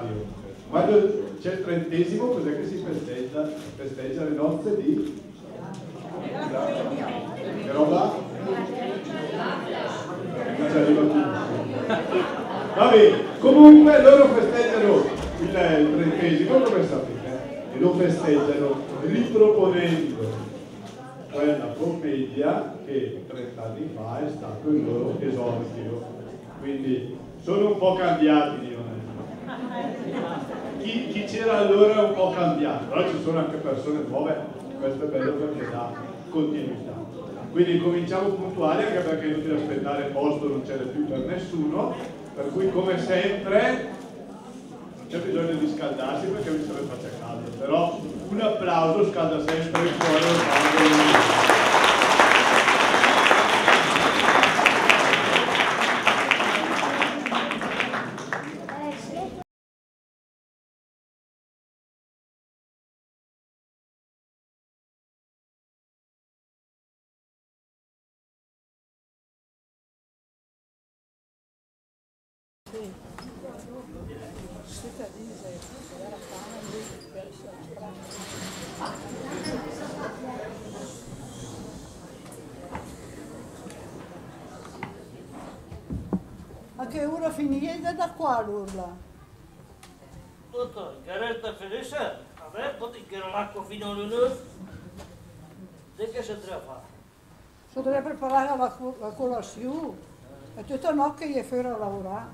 anniversario. Quando c'è il 30°, cos'è che si festeggia? Festeggia le nozze di... Che roba? Non ci arriva più. Va bene, comunque loro festeggiano il 30°, come sapete, e lo festeggiano riproponendo quella commedia che 30 anni fa è stato il loro esordio. Quindi sono un po' cambiati, chi c'era allora è un po' cambiato, però ci sono anche persone nuove, questo è bello perché dà continuità. Quindi cominciamo puntuali, anche perché è inutile aspettare, posto non ce n'è più per nessuno, per cui come sempre non c'è bisogno di scaldarsi perché mi sarebbe faccia caldo, però un applauso scalda sempre il cuore. A che ora finite da qua l'urla? Tutto, che resta felice? Vabbè, poi che l'acqua fino alle 9. E che si deve fare? Si deve preparare la colazione e tutta notte che gli è fuori a lavorare.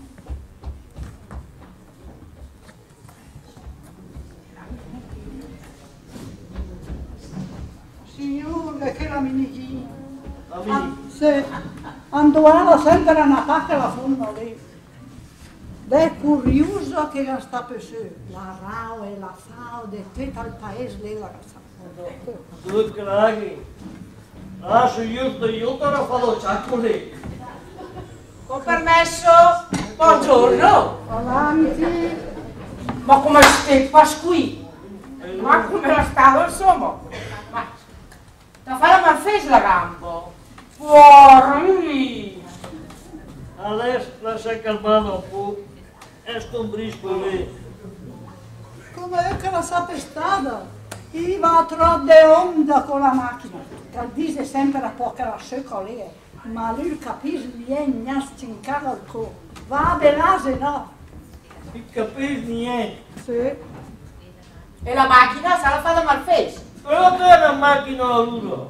Signore, che la minichina. La mini? Sì, andava sempre a Natale la funno lì. È curioso che la sta per su, la rao e la fao di tutto il paese lì la sa. Tu che laghi? Lascio io la farò ciacco lì. Con permesso, buongiorno. Avanti. Ma come stai qui? Ma come la stavo insomma? Ma da fare la malfese la gambo? Fuori! Adesso la sei calmata un po' e scombrisco lì. Come che la sa per strada? Io va troppo de onda con la macchina. Dice sempre a poca la sciocca lì, ma lui capisce niente, non stincava il cuore. Va a belase no. Non capisci niente. Sì. E la macchina se la fa da malfese? Però che è una macchina a uno?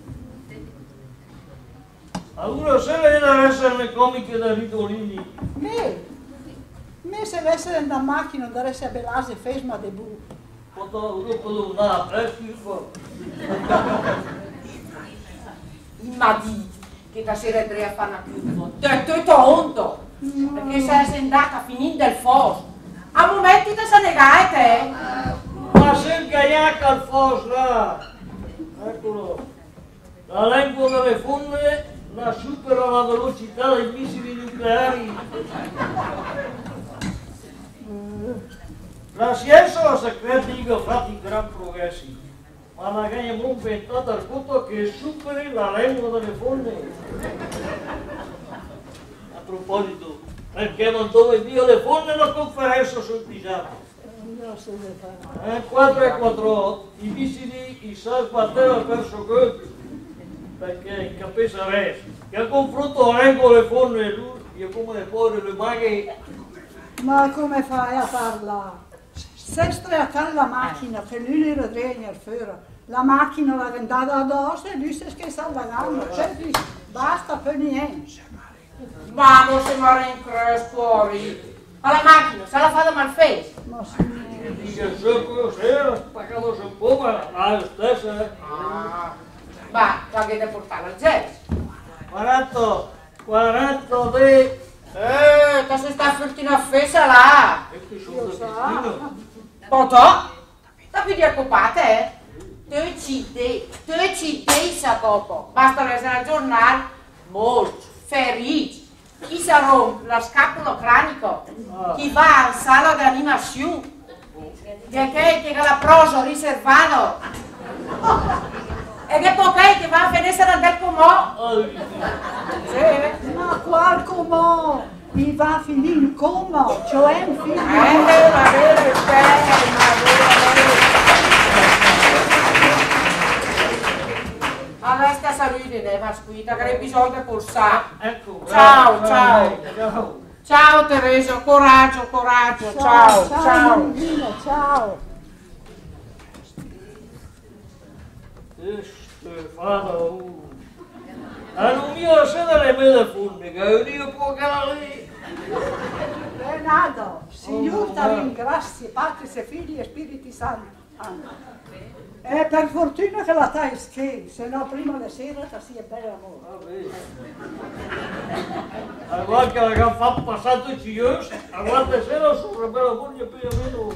A uno se deve essere le comiche da Vitolini. Me se avesse una macchina da essere a belase fesma de bu. Uno può andare, Ma di che stasera andrei a fare una chiusa. Detto tonto! Perché sei andata a finire del fos. A momenti te se negai te. Ma se il gaiac al fos là. Eccolo. La lingua delle fonde la supera la velocità dei missili nucleari. La scienza la secreta ha fatto gran progressi, ma la abbiamo inventato al punto che superi la lingua delle fonde. A proposito, perché non dove Dio le fonde una conferenza sul disastro. 4 e 4, i missili i sa sbattevano per secondo, perché capisce resto, che a confronto la lingua delle fonde lui, io come le povere le maghe. Ma come fai a parlare? Se streccare la macchina, che lui le regna il fuori, la macchina l'ha andata addosso e lui si è sta vagando, cioè basta per niente. Ma non si muore in fuori. Ma la macchina se la fa da malfese. Ma signore. Dice se spaccato un po', ma la stessa. Ma avete portato al gesso. 40 di... Te si sta furtino a fesa là. E che sono da Cristina? Potò? Da più di occupate, te ci dei sa poco. Basta leggere al giornale, molti, feriti. Chi si rompe la scapola cranico, chi va in sala di animazione, che la prosa riservano. E che poi va a finire del comò. Ma qual comò? e va a finire in coma, cioè un figlio. Ma vero Resta salute, va squita, che hai bisogno di polsare. Ecco, Ciao, ciao. Ciao. Ciao Teresa, coraggio, coraggio, ciao, ciao. Bambino, ciao. Stefano. Non mio se delle mele formiche, io può che lì. Leonardo, Signore ti ringrazia, Padre, e Figli e Spiriti Santi. E per fortuna che la tai schiena, se no prima di sera ti sia bella amore. Allora che abbiamo fatto passato i cigliosi, a guarda sera sopra bella moglie più o meno.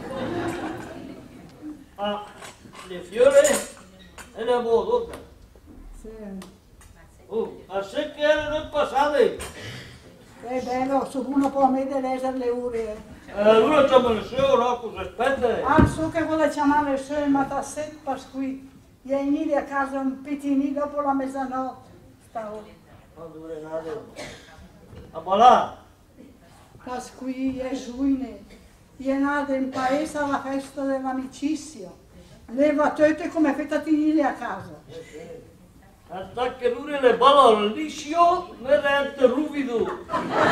Ma le fiore e le modo. Sì. A se che erano passate. È bello, su uno può mettere essere le ore. Allora c'è il suo, no? Cosa aspetta? Ah, so che vuole chiamare il suo, ma ti aspetta qui. Vieni a casa un pitinino dopo la mezzanotte. Stavo. Non dovrei andare. A ballare. Pas qui è giugno. Viene in paese alla festa dell'amicizia. Leva tutte come fettatini a casa. Hasta che lui le balla al liscio, me rende ruvido.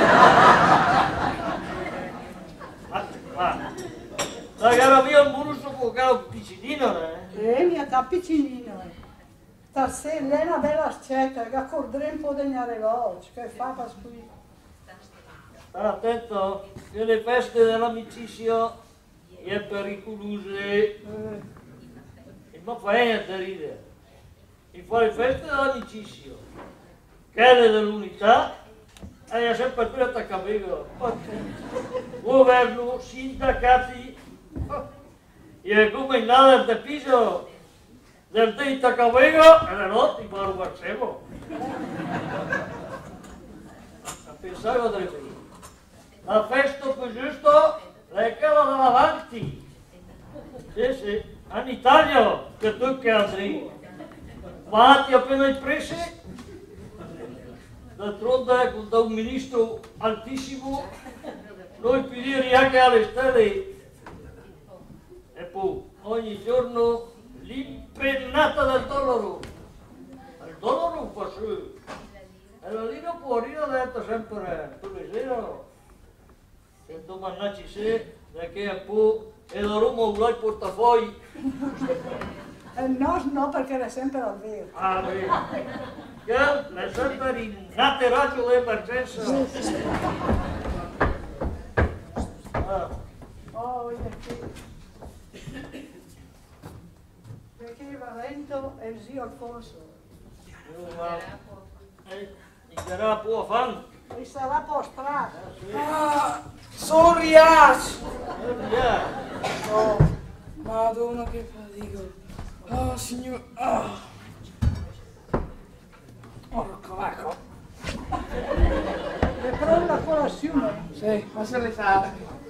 La gara mia un burusso può che un piccinino, Mi sta piccinino. Stasera è una bella scetta, che accordrei un po' di veloce, che fa pas qui. Stai attento, che le feste dell'amicizia è pericolose. E non fa niente ridere. E fare feste dell'amicizia, quelle dell'unità, è sempre più attaccamento. Governo, sindacati, e come in nada del piso del attaccamento, e la notte mi lo facevo. Pensavo di dire, la festa più giusta è quella davanti. Sì, sì, in Italia che tu che andrai. Ma ti appena prese, d'altronde da un ministro altissimo, noi pedire anche alle stelle e poi ogni giorno l'impennata del dollaro. Il dollaro fa su, e la lira può detto sempre, tu le sera, se domani ci sei, perché poi e la Roma vuole il portafogli. No, perché è sempre al vero. Ah, beh. Che è sempre in atterraggio d'emergenza. Oh, perché Valento e il zio Alfonso. E sarà può fare. E sarà postrato. Sono riaso! Oh, Madonna che fatica! Oh signore! Oh. Ecco. È pronta la colazione? Sì, ma se le fa.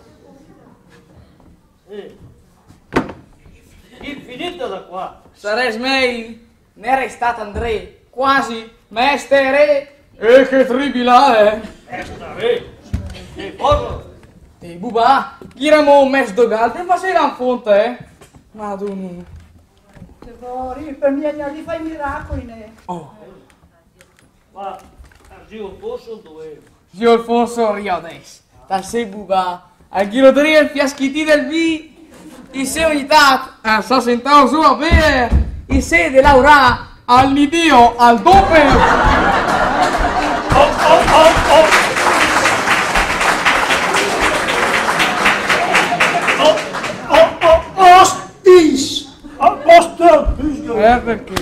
Infinita da qua. Sarei smei, ne è restato André, quasi, mestere! E che tribila, Stare. E cosa? E buba, iramo un mes dogal, te faceva un fonte, Madonna. Per me gli fai miracoli, ne? Oh, Ma zio posso dove? zio Alfonso Riodes, dal sei buba, al ghiroteria il fiaschiti del B, il sei unità, sta sentando su a bere, il sei de Laura, al nidio, al doppio. Ostis! A posto! Perché?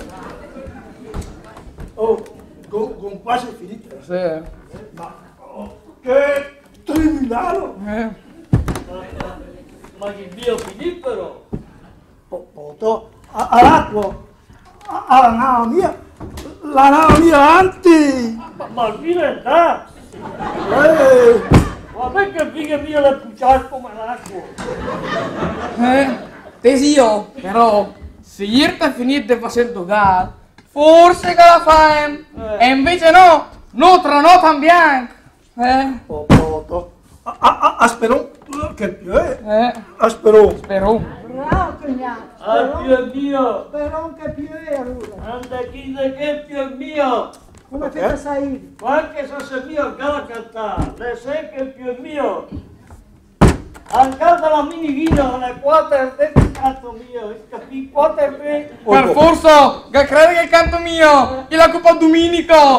Oh, con quasi finita. Sì. Ma che tribunale! Ma che Dio finì però. Poto, all'acqua, alla nave mia anti! Ma il vino è da. Ma perché figa mia la cucciare come l'acqua? Tesio, però, se ieri ti finite facendo gal, forse che la fai, e invece no, non tra no tan bianco. Popoto. Aspero che più è. Aspero. Spero. Bravo cognato. Al più è mio. Spero che più è allora. Anda chi da che più è mio. Come fai sai? Qualche se è mio che cantare. Le sai che più è mio. Canta la minivina, non è quattro e il canto mio. Capì? Quattro e Per forza, che crede che è il canto mio. E la Coppa Domenico.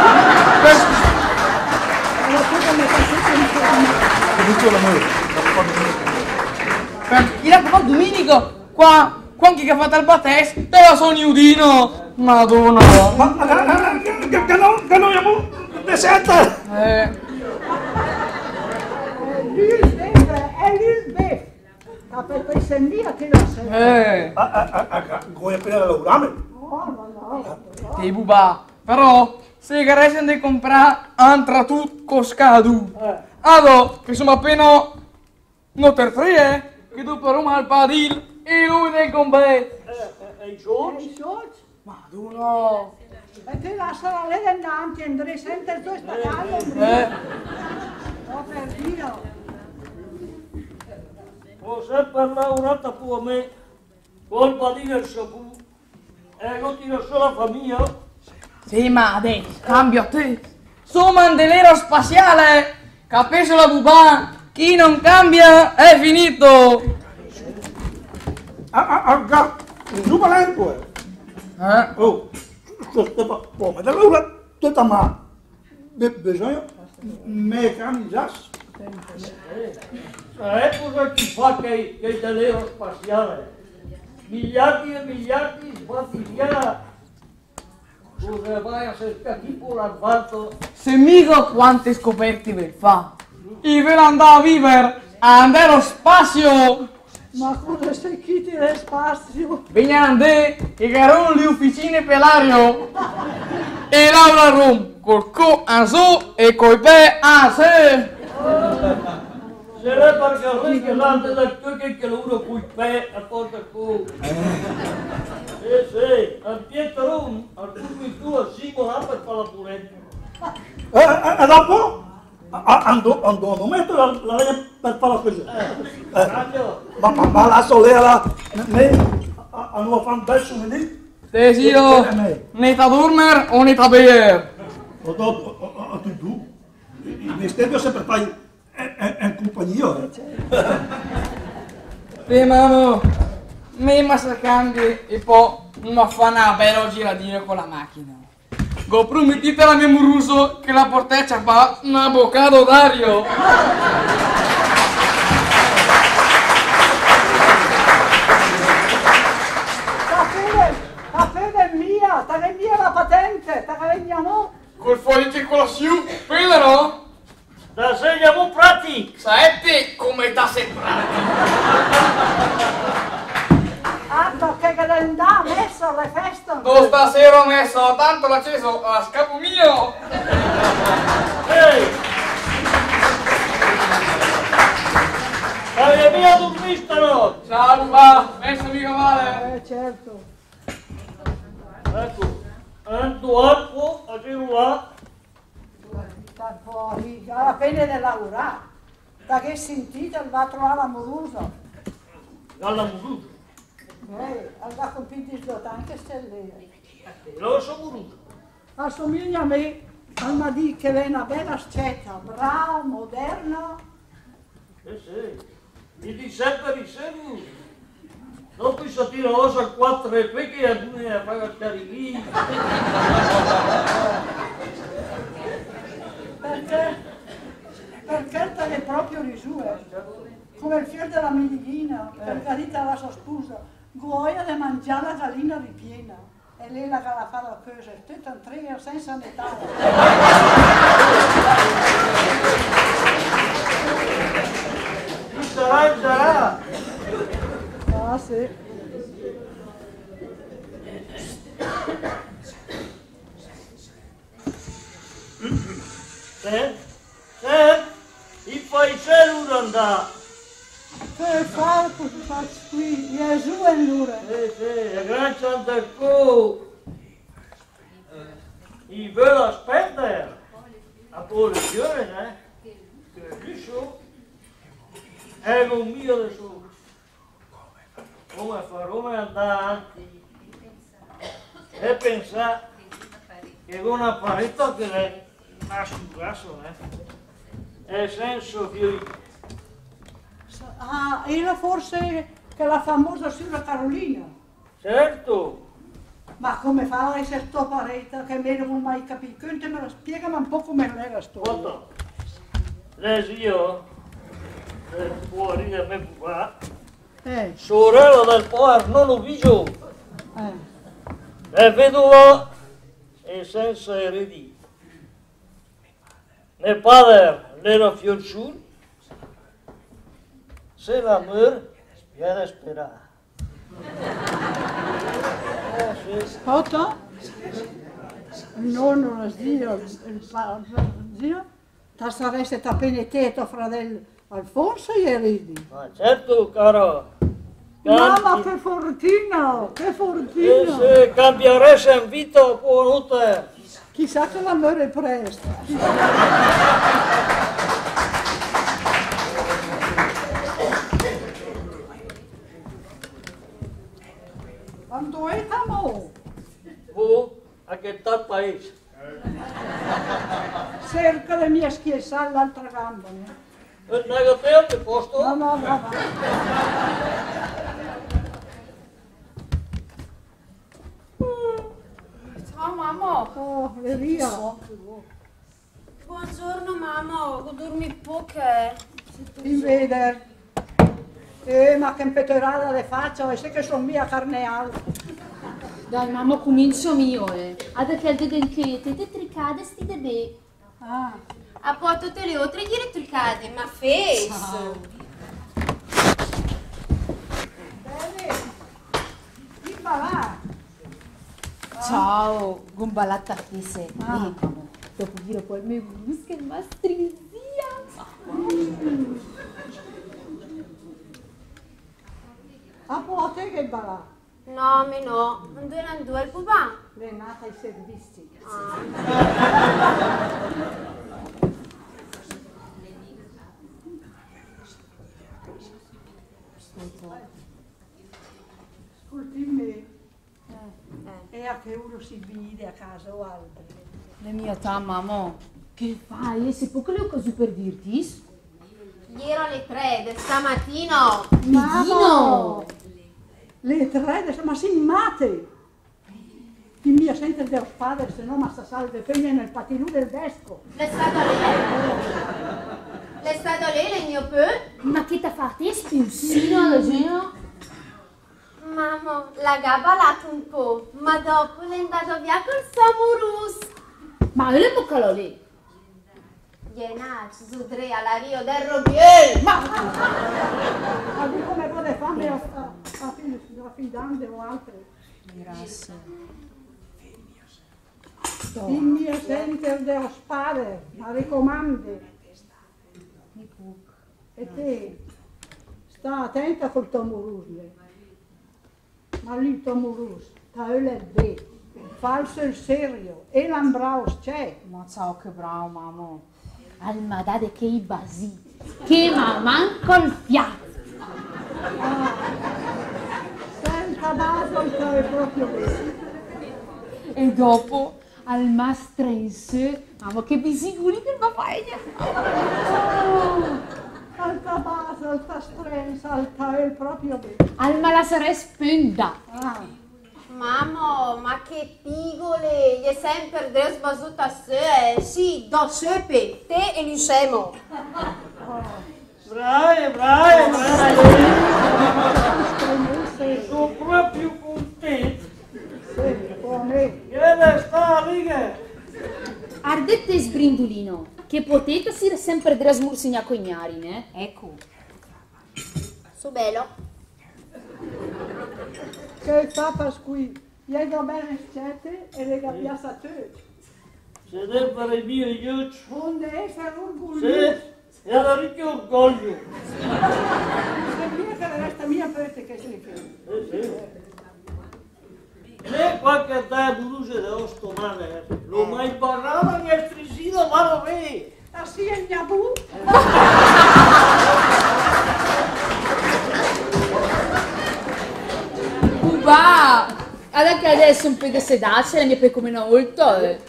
E la Coppa Domenico. Qua chi che ha fatto il battes, te la sono iudino. Madonna. Ma che noi abbiamo deserte. È l'Ilbef. Per sentire che lo sei. Vuoi appena lavorare? No. Ti buba. Però, se che resta di comprare, entra tu coscadu. Ado, che sono appena noter 3, che dopo Roma al Padil e lui del combe. i George? I George? Madonna. E te lascia la lei davanti, Andrea, sente il tuo staccato. Oh, per Dio. Ho sempre lavorato per me, colpa di nel sapu, e non ti lascio la famiglia. Sì, ma adesso, cambio a te. Sono mandelero spaziale. Capisci la buba? Chi non cambia è finito. Giù valento. Oh, può mettere l'ora tutta ma. Bisogna me cambiare. È cosa chi fa che il delero spaziale? Miliardi e miliardi sbatti via. Cosa vai a cercare tipo l'alvato? Se mica quante scoperte per fa. Io ve andavo a vivere, andare allo spazio. Ma cosa stai chitti nel spazio? Vegnande, e garon le officine per l'ario. E Laura Rom, col co a so e col pe a se. Se le pargarri che l'ante da che lo uno cui pe a porta cu. Sì, al Pietro, al cui tu a Simona per fare la puletta. E dopo? Andò, metto la legna per fare la cosa. Ma la solera, hanno fatto un bel souvenir. Tesio, ne ta dormer o ne ta beer? Tu, il mestiere sempre fai in compagnia. Sì, mamma, mi si cambia e poi mi fa una bella giradina con la macchina. Go promettete alla mia muruso che la porteccia fa un avvocato d'ario. La fede è mia, te ne via la patente, te ne veniamo. Col foglio che con la siu, quella no? Da segnamo prati! Sapete come sta sembrando? Altro che calendà messo alle feste. Non stasera ho messo tanto l'acceso a scapo mio. Ehi! La mia dormista no! Ciao Luba, messo mica male. Certo. Ecco, ando acqua a girare. Sta fuori, alla fine del lavorare. Da che sentite va a trovare l'amoroso. Dalla muruta. Ha compiuto anche stelle. Lo so muruta. Assomiglia a me, al Madì che è una bella scetta, bravo, moderno. Sì. Mi di sempre di serio. Dopo si tira osa al 4 e poi che a fare stare lì. Perché te ne proprio risue, come il fiore della milighina, per carità la sua sposa, goia di mangiare la gallina ripiena, e lei la che la fa la cosa, tutta un trio senza metà. Chi sarà? Ah sì. Il paese non andà. Che farco si fa qui, Gesù è l'ura. Sì, è gran Sant'Arco. I ve l'aspetta. a posizione, che adesso è un mio adesso. Come andare avanti e pensare che un apparecchio che è nascosto, è senso che era forse che la famosa signora Carolina. certo. Ma come fa a essere sto apparecchio che me non ho mai capito? Spiegami un po' come era sto. Guarda, lei io, fuori da me qua, sorella del povero nonno Vigio, è vedova e senza eredi. Mio padre era fiorciun, se la muore viene sperare. Ascolta, il nonno, lo zio, il zio, ti saresti appenettato fratello Alfonso ieri. Ma certo, caro. Mamma, che fortuna, che fortuna. Se cambieresti in vita, buonanotte. Chissà che la muore presto. Quando è t'amo? A che tal paese? Cerca le mie schiessare l'altra gamba. Negateo che posto? No, va. Ciao mamma. Oh, Leria. Buongiorno mamma, dormi poche. Ti vede. Ma che impetorata le faccio, e sai che sono mia carne alta. Dai mamma, comincio mio, Ada che al del che te tricade sti debè. A poi tutte le altre gli tricade, ma face. Bene. Chi va là? Ciao, gombalata che sei. Dopo dire poi me busca il mastrizia. A po' te che va là? No, me no. Non due il pupà. Le è nata ai servizi. Ascolti me. E a che uno si vede a casa o altro? Le mie età, mamma. Che fai? Se poco le ho cose per dirti? Ieri alle 3 stamattina. Mamma! Le 3, ma si mate! Il mio sente del padre, se no ma sta salve pegna nel patinù del desco. L'è stato lei il mio peu? Ma che t'ha fatto? Espulsino alla gente? Mamma, la gabbalato un po', ma dopo l'è andato via col Samurus. Ma io le boccalo lì. Iena, ci sudrei alla Rio del Robiel. Ma di come vuole fare a fidante o altre? Grazie. Il mio sente dello spade, ma raccomando. E te, sta attenta col Tomurus. Ma lì Tomurus, t'ha il B, falso il serio, e l'ambraus c'è. Ma ciao che bravo mamma. Almadade che i basi, che ma manco il fiato. Senza baso c'è proprio così. E dopo al mastrense, mamma che bisiguri che va fare. Alta baso, alta strenza, alta è proprio bene. Al malasare spenda. Mamma, ma che pigole, gli è sempre sbazuto a sé, sì, do sepe, te e l'usemo. Bravo. Sono proprio contento. Che sta a righe. Ardette sbrindolino, che potete essere sempre delle smursigna cognari, ne? Ecco. Su bello. Che fa Pasqui? Gli hai dato bene scelte e le gabbiate a te. Se deve fare il mio aiuto. Onde essere orgoglioso. Sì, è da ricco orgoglio. Se mia che resta mia per che sei che. Sì. Se qualche te bruce dello stomane, lo mai parlava che è strisino farò me. Sì, è mia bu. Buba, guarda che adesso un po' di sedace, la mia per come molto.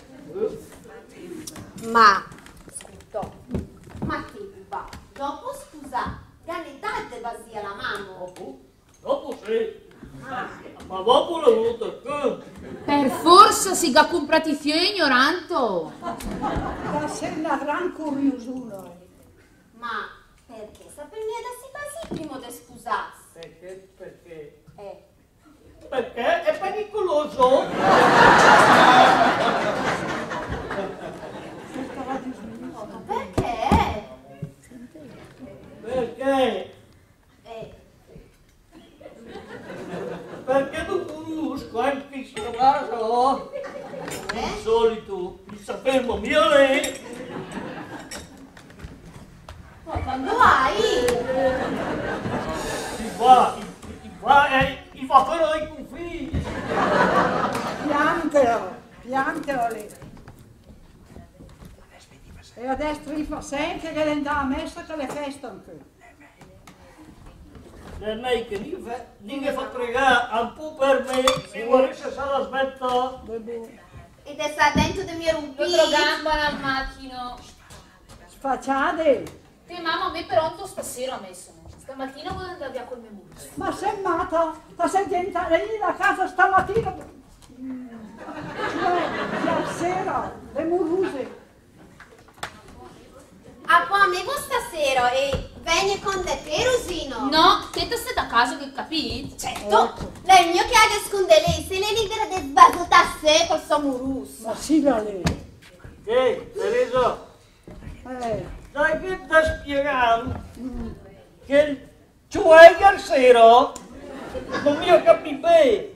Ma, scusa, ma che Buba? Dopo scusa, ganettate basia la mano. Dopo sì. Ma dopo l'ho voluto che. Per forza si ga comprati fiori ignoranto. Ma sei una gran curiosura. Ma perché saperne da si basi prima di scusarsi? Perché? Eh. Perché è pericoloso. Perché? Perché? Eh. Perché non conosco anche in questo caso di solito il sapermo mio lei. Ma quando hai? ti fa quello dei confini. Piantelo lì. E adesso gli fa sempre che andava a messa che le feste anche. Per me che dica fa pregare un po' per me, se volesse se la smetta. Ed è sta dentro del mio rumpì. L'altro gamba alla macchina. Sfacciate. Te mamma, a me pronto stasera ha messo. Stamattina volevo andare via col mio muso. Ma sei matta? Ma sei diventata lì da casa stamattina? Cioè, sera, le muruse. Ah, poi a me stasera e vieni con te, Rosino? No, te stai da casa che capite? Certo, lei mio che ha che sconde lei, se lei libera del sbagliato a sé col suo murusso. Ma sì, va lì. Teresa, sai che ti spiegare che cioè ieri sera non mi ho capito bene.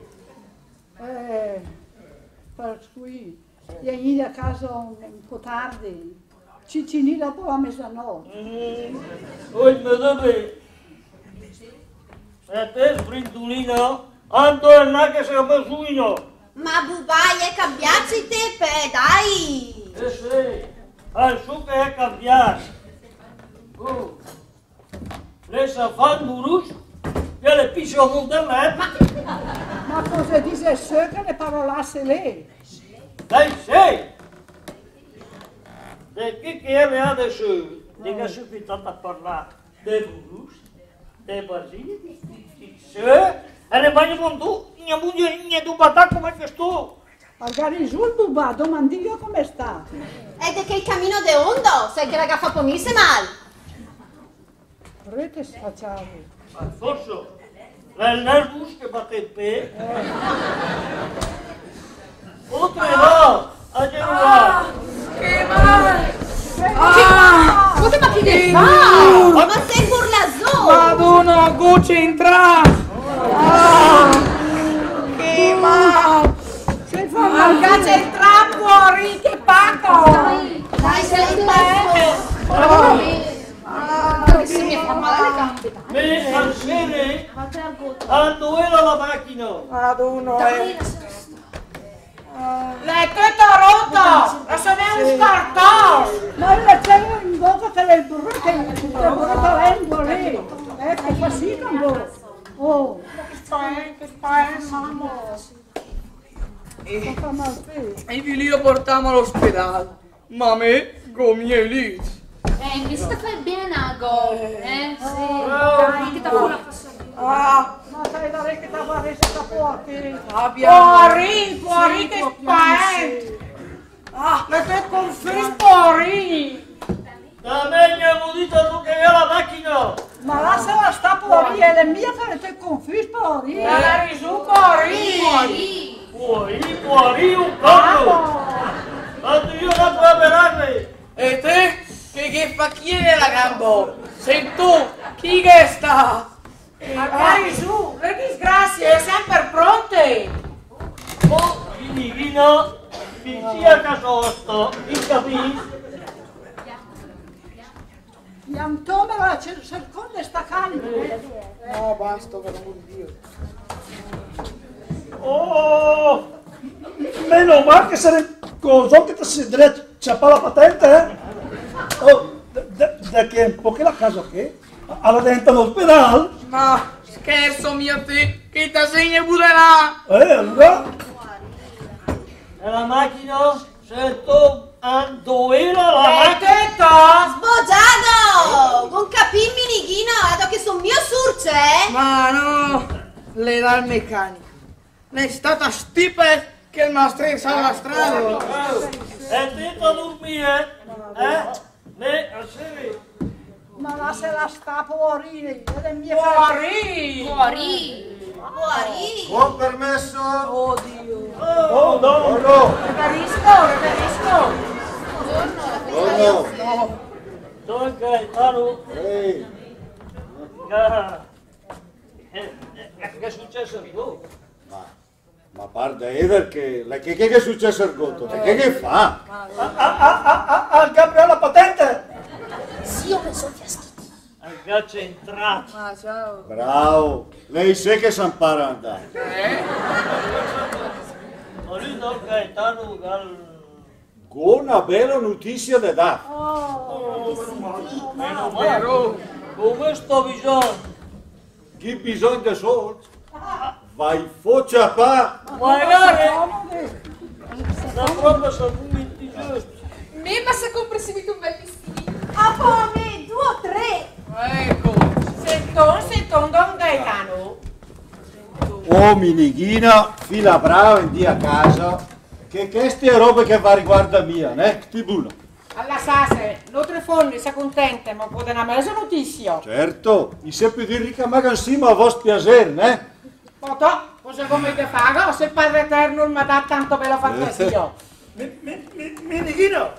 Per cui, vieni a casa un po' tardi. Cicini dopo la mezzanotte. Oi, me dove? Se te sbrintolino, ando e non che sei masuino. Ma bubai è cambiato te, dai! Sì, al su che è cambiato. Lei sa fare il murus, che le piscio a monte. Ma cosa dice se che le parolasse lei? Lei sei! Perché che aveva adesso, dica subito a parlare dei murus, dei basili, di se, e ne vai con tu, ne tu battà come questo. Magari giù il bubà, domandi io come sta. Ed è che il cammino de ondo, sai che la gaffa pomirse mal. Rete sfacciare. Ma forse, il nervus che batte il pe, oltre no, a Genova. Che male! Scusa, ma chi ne fa? Ma sei burlaso! Madonna, concentra! Che male! Sei famoso! C'è il trappo, fuori, che pacco! Dai, sei il passo! Si mi fa male le gambe. Me al sere, ando la macchina. Madonna, L'hai tutto rotto! Adesso ne è un scartone! Ma io c'è in bocca che le brutte lingua lì. Ecco, fa sì con voi. Oh, Che stai, mamma? fa mal e i figli lo portiamo all'ospedale. Ma me, come è lì? Invece ti fai bene a go. Sì. Dai, che ti fa una ma sai da lei che ti va resta fuori. Fuori, che spavento! Le tue confis fuori! Da me mi ha udito tu che è la macchina. Ma lasciala sta fuori, è le mie che le te confis fuori. La risu fuori! Fuori un collo. Tanto io non può avverarmi. E te? Che fa chi è la gamba? Sei tu? Chi che sta? Magari su, le disgrazie è sempre pronte! Oh, Divina, che sia casosto, mi capisci? Antonella, seconda sta calda. No, basta, per l'amor di Dio. Oh, meno male che se ne cosa che ti si dretto. c'è pa la patente? Oh, da che un po' che la casa che? Alla dentro all'ospedale? Ma scherzo mio te, che ti segna pure là! Allora? E la macchina? Sento, dove era la macchina? Detto! Sboggiato! Non capì il minichino, dato che sono mio surce, Ma no, le dà il meccanico. Ne è stata stipe che il maestro alla strada. È detto a dormire? Ne, a sera. Ma là se la sta fuori, e le mie Fuori! Fuori! Buon permesso? Oddio. Oh, no! Reperisco! Buongiorno. Dove Gaetano? Ehi, Che è successo a tu? ma parda perché che è successo al gotto? Che fa? Al Gabriele la patente? Sì, io penso fiaschito. Al ghiaccio è entrato. Ma ciao. Bravo, lei sa che sa imparare a andare. Ma lui non Gaetano dal... Con una bella notizia da dare. Meno male. Come sto bisogno? Chi bisogna di soldi? Vai foccia pa! Magari! La proprio sono momenti giusti. Me, ma se comprassi un bel vestito. A come? 2 o 3? Ecco. Sento, Don Gaetano. Oh minighina, fila brava in dia a casa, che queste robe che va riguarda mia, ne? Ti buono. Alla sase, l'altro fondo si contenta, ma può dare una mezza notizia. Certo, mi sempre dire che magari insieme a vostro piacere, ne? Poto, cosa come ti fa? O se il Padre Eterno mi dà tanto bella fantasia. Minichino!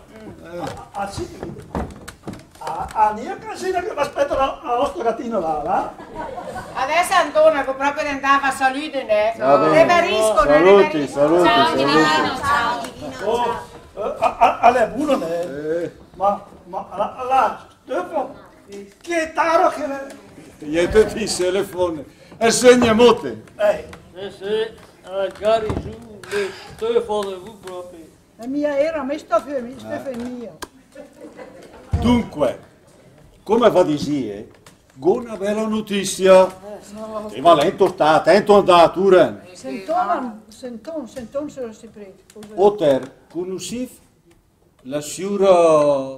A mia casina che mi aspetta la nostra gattino là? Adesso Antonio che proprio andava a salute, ne? Va bene. Reperisco, ne? Saluti, Reperisco. saluti, Ciao, saluti. Oh, alle buono ne? Ma la Stefano, che taro che ne? Gli tutti i telefoni e segna mote. Se magari su le stefane vous proprio. La mia era Stefania. Dunque, come va di dire, con una bella notizia. E Valento sta attento andatura. Senton se lo si prende. Otter, conosci la signora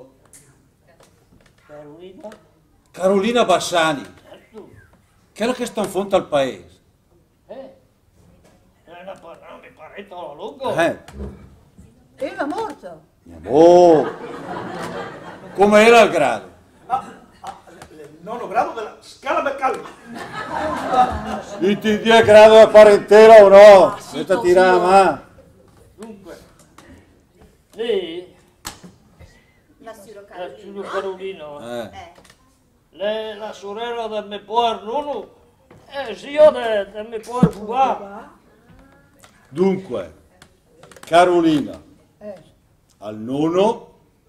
Carolina Bassani, quella che sta in fronte al paese. È una parente alla lunga. Era morta. Oh, come era il grado? Il nono grado della scala meccanica. Il TD è grado da parentela o no? Questa tira ma. Dunque, lei, La signora la signora Carolina, lei è la sorella del mio padre nonno e zio del mio padre Bubà. Dunque, Carolina, al nono,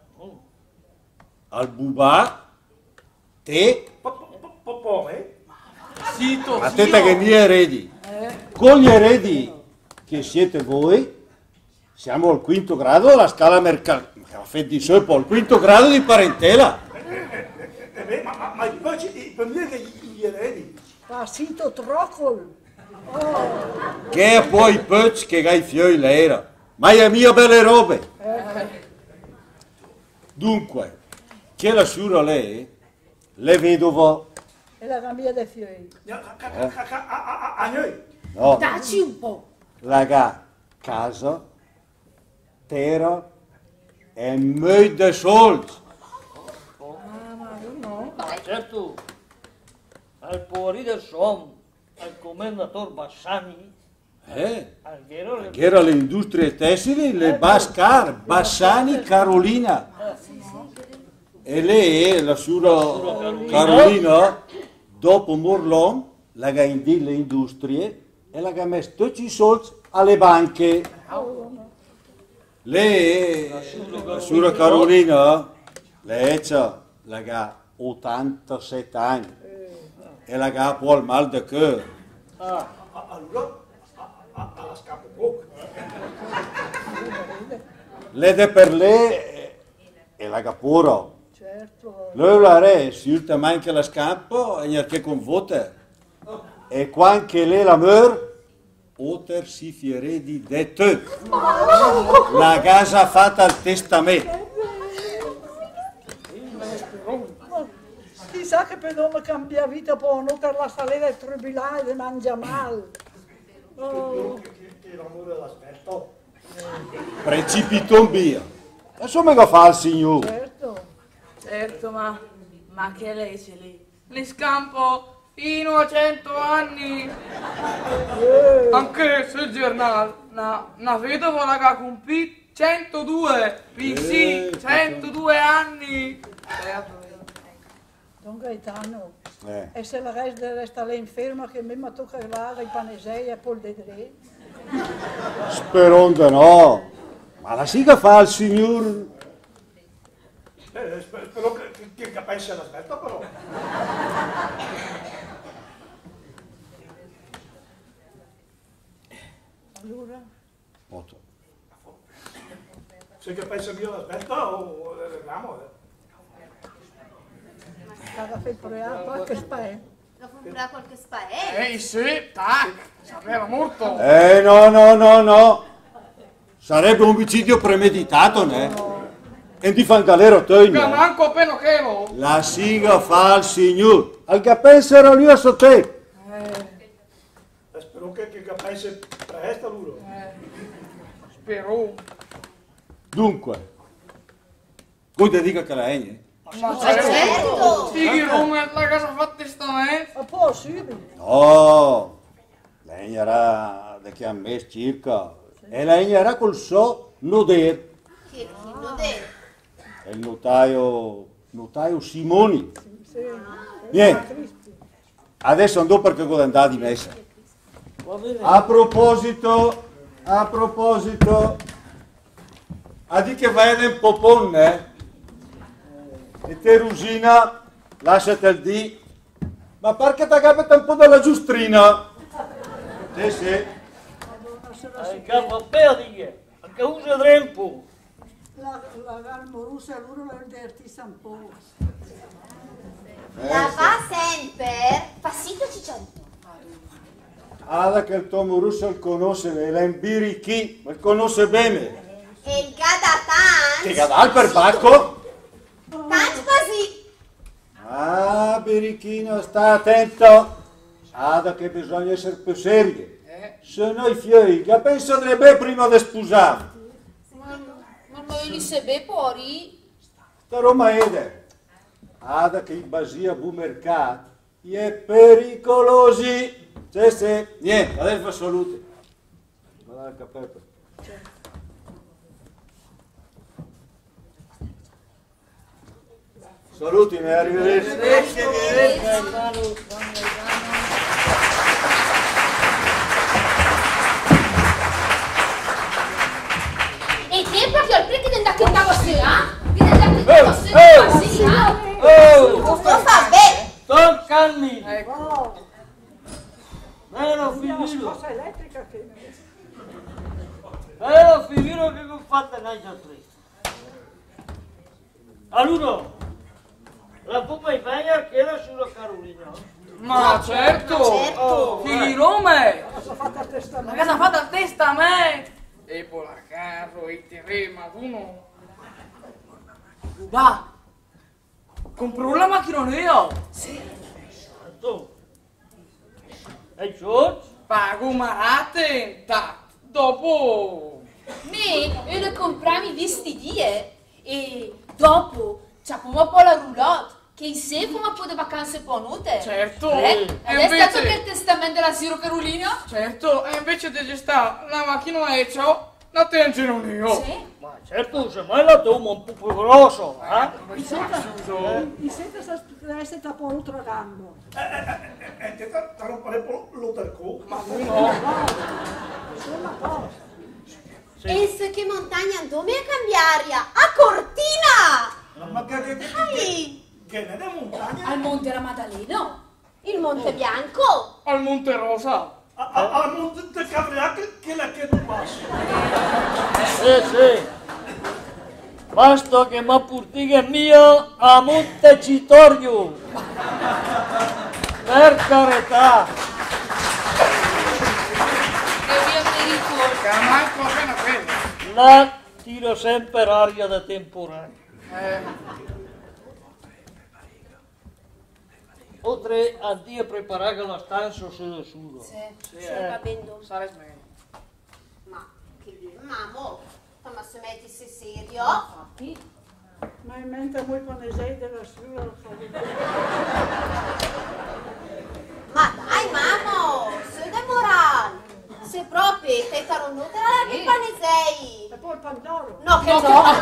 al bubà, te, Zitto, attenta che mi eredi. Con gli eredi che siete voi, siamo al quinto grado della scala mercante. Di sopo, al quinto grado di parentela. Ma per me che gli eredi? Passito troccol. Che è poi pezzi che gai fioi l'era. Ma è mia belle robe. Dunque, c'è la signora lei, le vedovo. E la cambia dei fiori. A noi? No, Dacci un po'. raga, casa, terra e mui de soldi. Certo, al fuori del son, al commendator Bassani, al vero Che era le industrie tessili, le Bascar, Bassani, Carolina. E lei, la signora Carolina, dopo Morlon, la ha indì le industrie e la ha messo tutti i soldi alle banche. Lei, la signora Carolina, lei ha 87 anni e la ha poi il mal de cœur. Allora, alla scappa poco. L'ede per lei e la capuro. Certo. Noi la re si ultima anche la scampo e che con vote. E quando lei la meur, oter si fieredi de te. La casa fatta al testamento. Chissà che per non cambiare vita può non per la salire del tribunale e mangia male. Oh. Che l'amore l'aspetto. Precipito in via. Insomma che fa il signore? Certo. Certo, ma che lei ce lì? Le scampo fino a 100 anni. Anche se il giornale, una vedova che ha compiuto 102, sì, 102 anni. Don Gaetano, e se la resta lì inferma che mi tocca arrivare i panesei e poi il dedre? Speronda no, ma la siga fa il signor? Spero che capisci l'aspetto però. Allora? Otto. Se capisci io l'aspetto o vediamo. Stava per provare qualche spavento. Lo comprare qualche spae? Sì, tac, sapeva molto. No. Sarebbe un omicidio premeditato, ne? E ti fan galera a te, Che manco appena che lo. La siga fa il signor. Al che pensano lì a te. Spero che capisci presto loro. Spero. Dunque, come ti dica che la è? Ma certo! Fighi Roma, la casa fa testamento. Ma possibile? No, lei era da che ha messo circa. E lei era col so noder. Che nodere? È il notaio Simoni. Sì. Niente. Adesso andò perché devo andare di messa. Va bene. A proposito, a di che vai in poponne, e te Rusina, lasciate il di, ma perché ti capita un po' della giustrina? Sì. Il capo perdighe, anche usa tempo. La galmorusa loro la divertisse un po'. La va sempre, passito cicciolito. Ada che il Tomo Russo il conosce, è l'embirichi, ma il conosce bene. E il gadatan. Che gadal per Bacco? Tanto così. Ah, birichino, sta attento. Ada che bisogna essere più serie. Se no i fioi, che penserebbe prima di sposare? Ma noi li sebe poi. Sta Roma ede. Ada che i basia bu mercato, è pericolosi. Sì. Niente, adesso fa salute. Guarda il capello. Saluti, arrivederci. E te proprio al prete di andare in tavola, di andare in tavola, lo fa bene. Toccami. Wow. Vero Una figlio. cosa elettrica che... Vero figlio che ho fatto nei altri. Allora, la pupa in bagna che era sulla Carolina. Ma certo! Figli Roma! La cosa fatta a La testamento. casa fatta a testamento! E poi la carro, il terreno, ma tu no. Va! Comprò la macchina io! Certo. E George? Pago marate! Dopo! Me, io le compriamo i vestiti e dopo ci abbiamo un po' la roulotte che in sé fa un po' di vacanze buonute. Certo! Ed è invece- stato che il testamento della Siro Carolina? Certo, e invece di gestire la macchina e ciò, la tengono io! Sì. Ma certo, se mai la toma un po' più grosso, eh? I sete si sta un altro gambo. E te ti rompere l'uterco. Ma tu no! Insomma, poi. E se che montagna andome a cambiare a Cortina? Ma Dai, che ne è montagna? Al Monte della Maddalena? il Monte Bianco. Al Monte Rosa! Al Monte de Cavriac che la che non passa. Sì. Basta che mi porti mia a Montecitorio. Per carità. Che via pericolo. Che manco appena quello. Là tiro sempre aria da temporale. Oltre a dire preparare la stanza solo. Sì, va bene. Sarà meglio. Ma che mamma, ma se metti sei serio? Ma in mente voi panesei della sua. Ma dai mamma, sei demorato. Se proprio te caro non te la che panesei. E poi il pandoro. No, che no.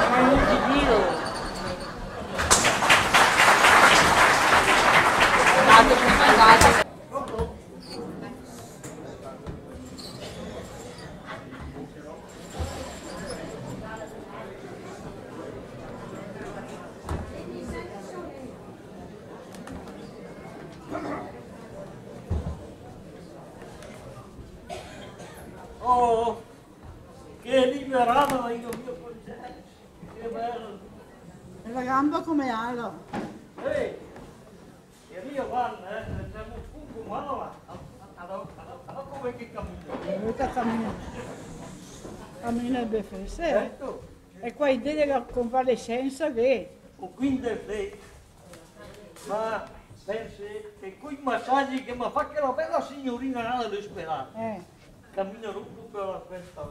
Oh, che liberata io mio progetto. Che bello. E la gamba come ala. Ehi, e io guarda, siamo un po' mano là. Come che cammino? Lui che cammina. Cammina e befesse. Certo. E qua idea della convalescenza che... O quindi ma pensi che quei massaggi che mi fa che la bella signorina dell'ospedale. Cammino tutto per la festa,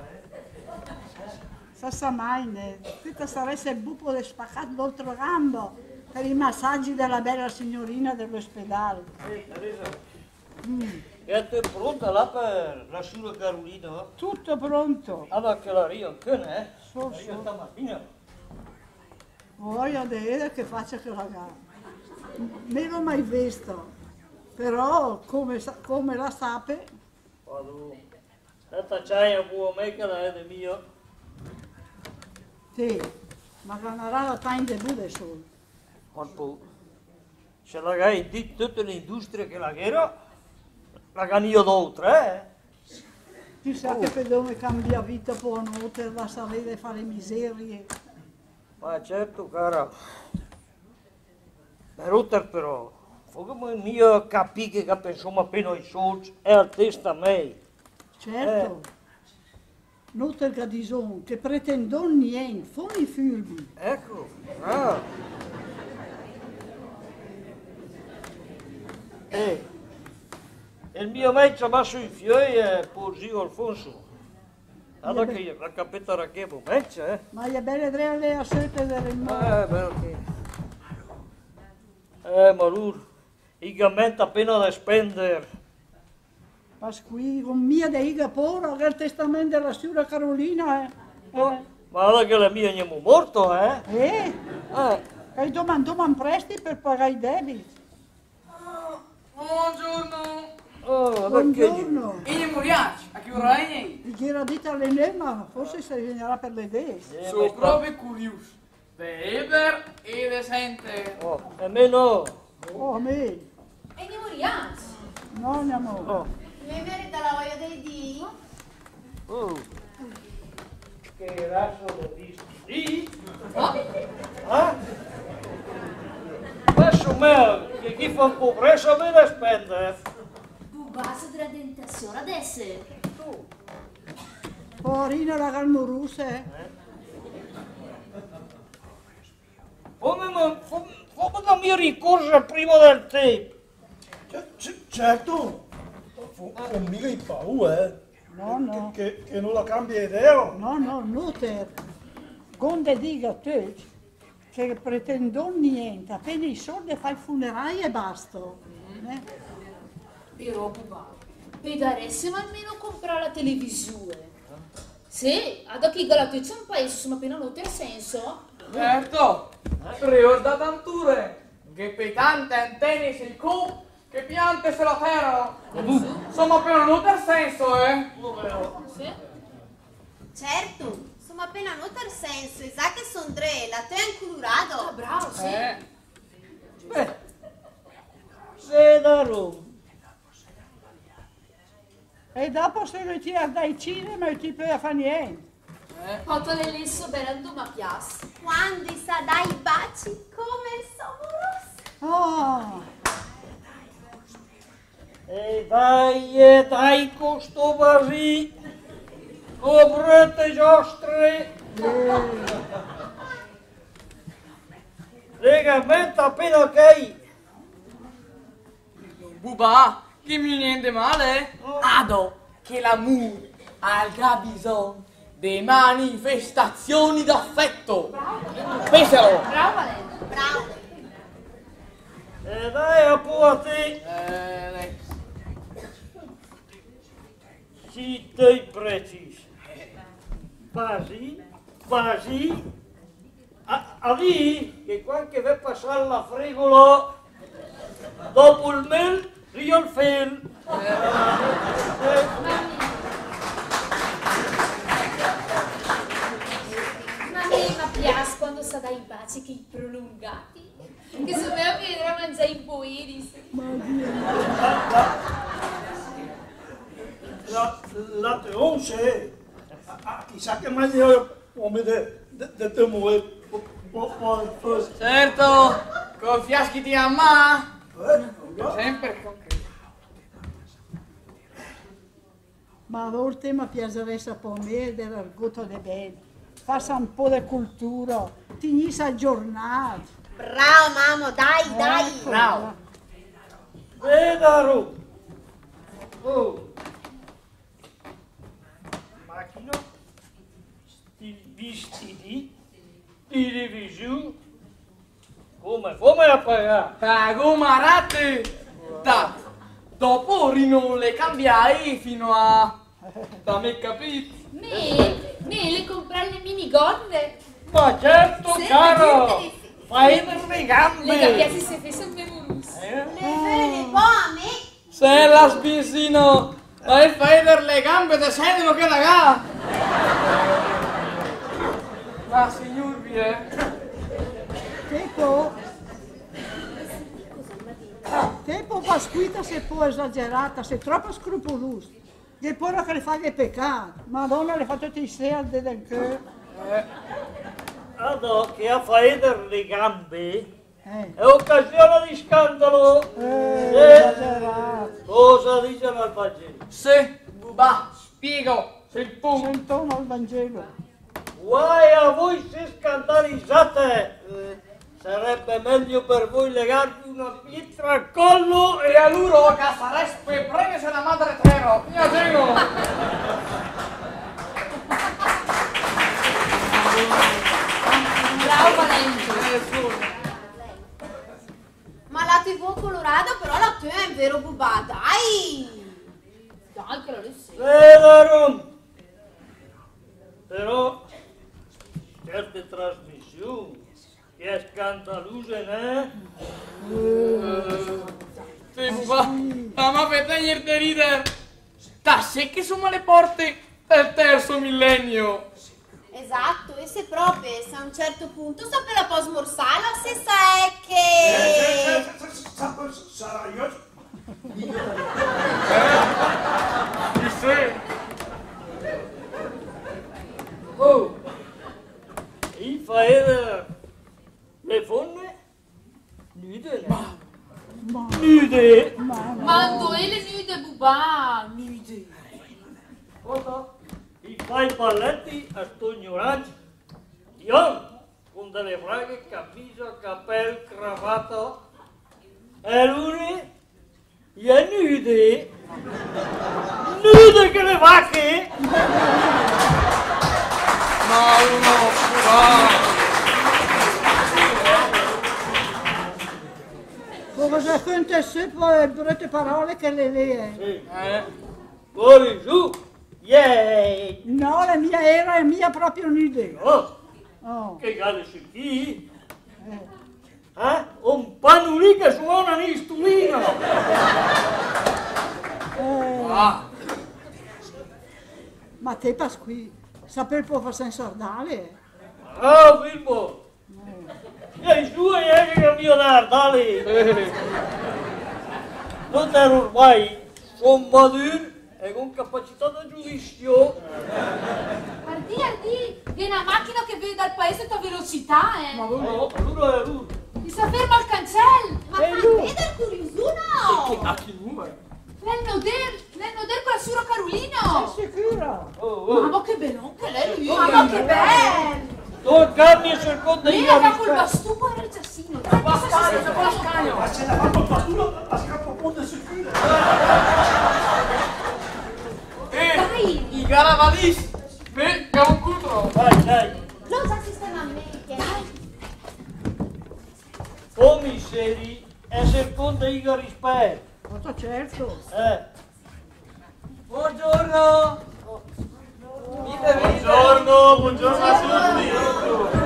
Sa mai, tutta saresse il buco del spaccato d'oltre gambo per i massaggi della bella signorina dell'ospedale. Teresa, e tu è pronta là per la sua Carolina? Tutto pronto. Allora che la io anche, ne? So. Io stamattina. Voglio vedere che faccia che la gamba. Non l'ho mai visto, però come la sape. Vado. Questa c'hai buona mecca da è mio. Sì, ma ganarà la time de bude solo. Se la gai di tutta l'industria che la ghero, la gano io d'oltre, Chissà che per dove cambia vita può notte, la salire e fare miserie. Ma certo, cara. Per però, come io capisco che pensiamo appena ai soldi e al testa a me. Certo. Notte che dison, che pretendo niente, fuori i fulbi. Ecco, bravo. E il mio mezzo va sui fioi e pur zio Alfonso. Allora che la capita che momento, Ma gli è belle drelle a sette delle mani. perché? Ma lui, i gamenti appena da spendere. Ma qui con mia de iga poro, che il testamento della signora Carolina, Ma allora che la mia è morto, Che domani presti per pagare i debiti. Buongiorno. Buongiorno. E moriaci, a che ora è? Il giradita all'enema, forse si segnerà per le idee. Sono proprio curioso. Weber e decente. E me no. Oh, me. E ne moriaci. No, mio amore. Mi merita la voglia dei di? Che razzo lo visto? Sì? Adesso me, che chi fa un po' presso me ne spende. Tu base della dentazione adesso. Porina la calmoruse. Come non mi ricorso prima del tempo? Certo, fu mica in paura, No. che non la cambia idea. No, Luther. Gonde diga te che pretendo niente, appena i soldi fai il funerale e basta. Però papà, pedaressimo almeno comprare la televisione. Sì, ad chi galate c'è un paese, sono appena noto il senso. Certo, ricorda tanture, che per tante antenne sul cu, che piante se la terra. Sono appena noto il senso, Sì? Certo, sono appena nota il senso, sa che sono tre, la te è incolurato. Ah, bravo, sì. Se da Roma. E dopo se lui tira dai cinema e ti puoi fare niente. Quanto le lesso berando ma pias. Quando sa dai baci come sono Oh, E dai questo vasì, coprete giostre. Legamento appena che Buba, che mi niente male? Ado, che l'amore ha il bisogno di manifestazioni d'affetto. Pensalo. Bravo Valente. bravo. e dai a te. Siete precisi. Quasi. A lì che qualche ve passare la frigola dopo il mel, io il fel. Ma me ma pias quando sa dai baci che i prolungati. Che se me che era mangiare i poeris. La teonce, chissà che meglio come de te muovi. Certo, con fiaschi di mamma. Sempre con ma a volte mi piacerebbe per me dell'argotto di bene. Fassa un po' di cultura, tinisi aggiornati. Bravo mamma, dai. bravo. Vedaro. Oh. Macchina. Sti vestiti. Di revisione. Come a pagare? Gomarate. Dopo non le cambiai fino a... da me capito. Me le comprare le minigonne. Ma certo, Sì, caro. sì. Fai per le gambe. Le capiassi se fesse un memorus. Le vere buone. Se la spesino, ma fai per le gambe te sentono che la ga. Ma signor Tempo pasquita se può esagerata, se troppo scrupolosa. Che poi non che le fa dei peccati. Madonna le fa tutti i serdi del cuore. Allora, che a fare per le gambe è occasione di scandalo. Esagerato. Cosa dice l'Alvangelo? Se, buba, spiego, se il punto. Sentono al Vangelo. Guai a voi se scandalizzate! Sarebbe meglio per voi legarvi una pietra al collo E a loro che sareste prese la madre terra. Io dico. Bravo Valente. Ma la TV colorata però la tua è vero bubà, dai. Dai che lo sì. Vedaro! Però certe trasmissioni che è scandalose, né? Sì, buba, ma per tenere di ridere. Da sé che sono le porte del terzo millennio. Esatto, e se proprio se a un certo punto sta per la può smorzare, la stessa è che... Sarà io? Sì. Oh! Il faere le fonne nude, né? Nude! Mando e le nude buba. Nude. Cosa? I fai i balletti a sto ignorante. Io, con delle fraghe, camicia, cappello, cravatta. E lui, è nude. Nude che le vacche. Ma uno Cosa conta se poi brutte parole che le lee? Sì. Fuori giù. Yay! No, la mia era è mia proprio un'idea. Oh, Oh. che gale si chi? Un panulì che suona l'istulino. Ma te Pasqui, saper può fare in sordale? Ah, Filippo! E su e che mio dale! Non ero ormai, sono maduro e con capacità di giudizio. Ardi, una macchina che viene dal paese a tua velocità, Ma no, allora è lui. Mi si ferma al cancello. Ma vede il curiosuno! Che macchina è? l'hanno detto con la sura Carolino. Sei sicura? Mamma che bellon che lei, mamma che bello. Dove cambi il secondo Lei io aveva mi col spero. bastuco era il giassino. Dai, cosa si sta con la scaglia? Ma se l'ha fatto il pastulo, la scappa ponte sul filo. Dai. I caravalis, becca un cutro. Dai. Non sa sistema a me, che... Commissari è secondo io rispetto. Ma certo. Buongiorno. Buongiorno a tutti.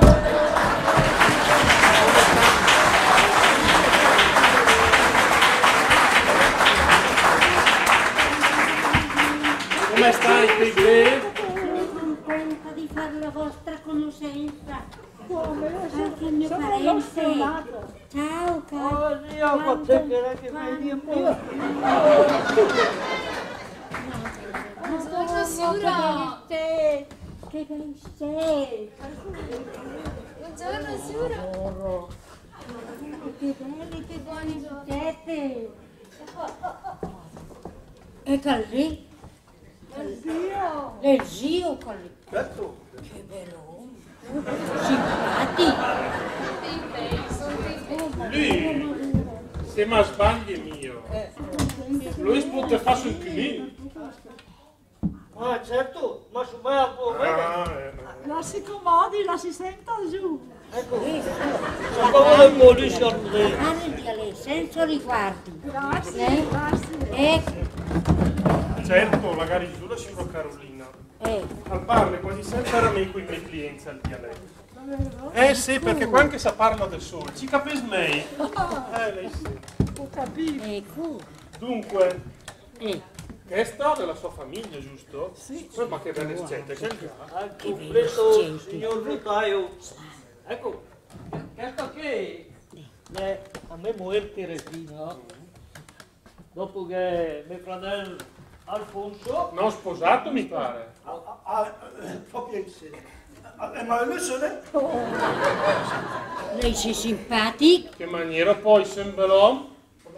Come stai, Pepe? Sono contenta di fare la vostra conoscenza. Come? Anche il mio Sono parente. emozionata. Ciao, caro. Io posso che mi dia più. Buongiorno signora. Che ben sei. Buongiorno signora. Che belli, che buoni siete. E Calli? Il zio. Del zio Calli. Certo. Che bello. Simpatico. Lui, se mi sbagli è mio. Lui sputa fa sul cunino. Ma certo, ma su me può vedere. La si accomodi, la si senta giù. Ecco, come le polizia lì. Parli a lei senza riguardi. Grazie, grazie. Ecco. Certo, la garizzulla si fa Carolina. Al parle quasi sempre a me con i miei clienti al dialetto. Sì, perché qua anche sa parla del sole, ci capisci meglio. Lei sì. Ho capito. Ecco. Dunque, che è stato della sua famiglia, giusto? Sì. Ma che belle scette che ha. Ecco, questo signor notaio. Ecco, questo che a me muore Teresina, dopo che mio fratello Alfonso... Non sposato, mi pare. Fa piacere. Ma lui se ne... Lei sei simpatico. Che maniera poi sembrò?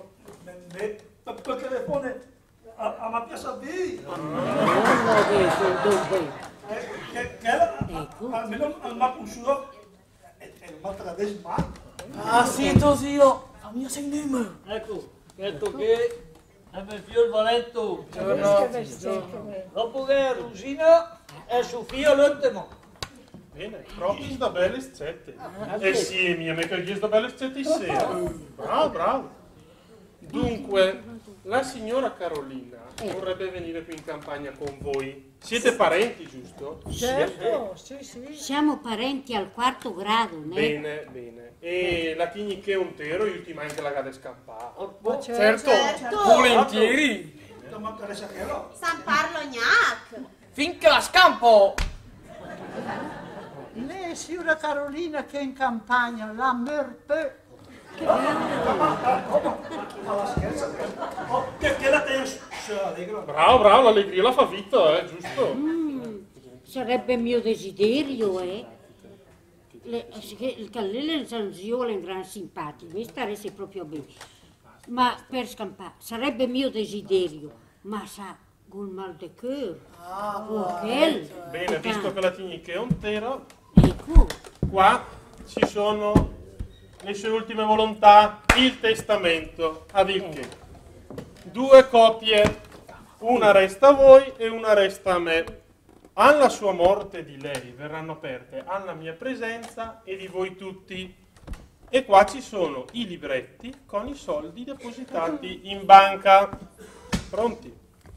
Per telefone a ma piazza B. Non l'ho detto, dove? Che almeno mi ha conosciuto e non mi ha tradotto mai. Ah, sì, tuo zio. La mia sei numero. Ecco, detto che è mio figlio il Valento. Dopo che Rosina è suo figlio l'ultimo. Bene, proprio da belle scette. Sì, mia amica, gli da belle scette sera. Bravo, bravo. Dunque, la signora Carolina vorrebbe venire qui in campagna con voi. Siete parenti, giusto? Certo, sì, sì. Siamo parenti al 4º grado, né? Bene, bene. E la tigni che un tero, gli ultimi anche la gade scampata. Ma Certo, Certo. volentieri. Non mi interessa che no. San Parlo gnac. Finché la scampo. Lei, signora Carolina, che è in campagna, la merpe. Ma scherza. Che la tengo allegro. Bravo, bravo, l'allegria la fa vita, giusto? Sarebbe mio desiderio, il Callele è un zio, è un gran simpatico, mi staresse proprio bene. Ma per scampare, sarebbe mio desiderio, ma sa, col mal de cœur. Bene, visto che la tigni che è un tero, Ecco. qua ci sono le sue ultime volontà, il testamento, a dir che 2 copie, una resta a voi e una resta a me. Alla sua morte di lei verranno aperte alla mia presenza e di voi tutti. E qua ci sono i libretti con i soldi depositati in banca. Pronti?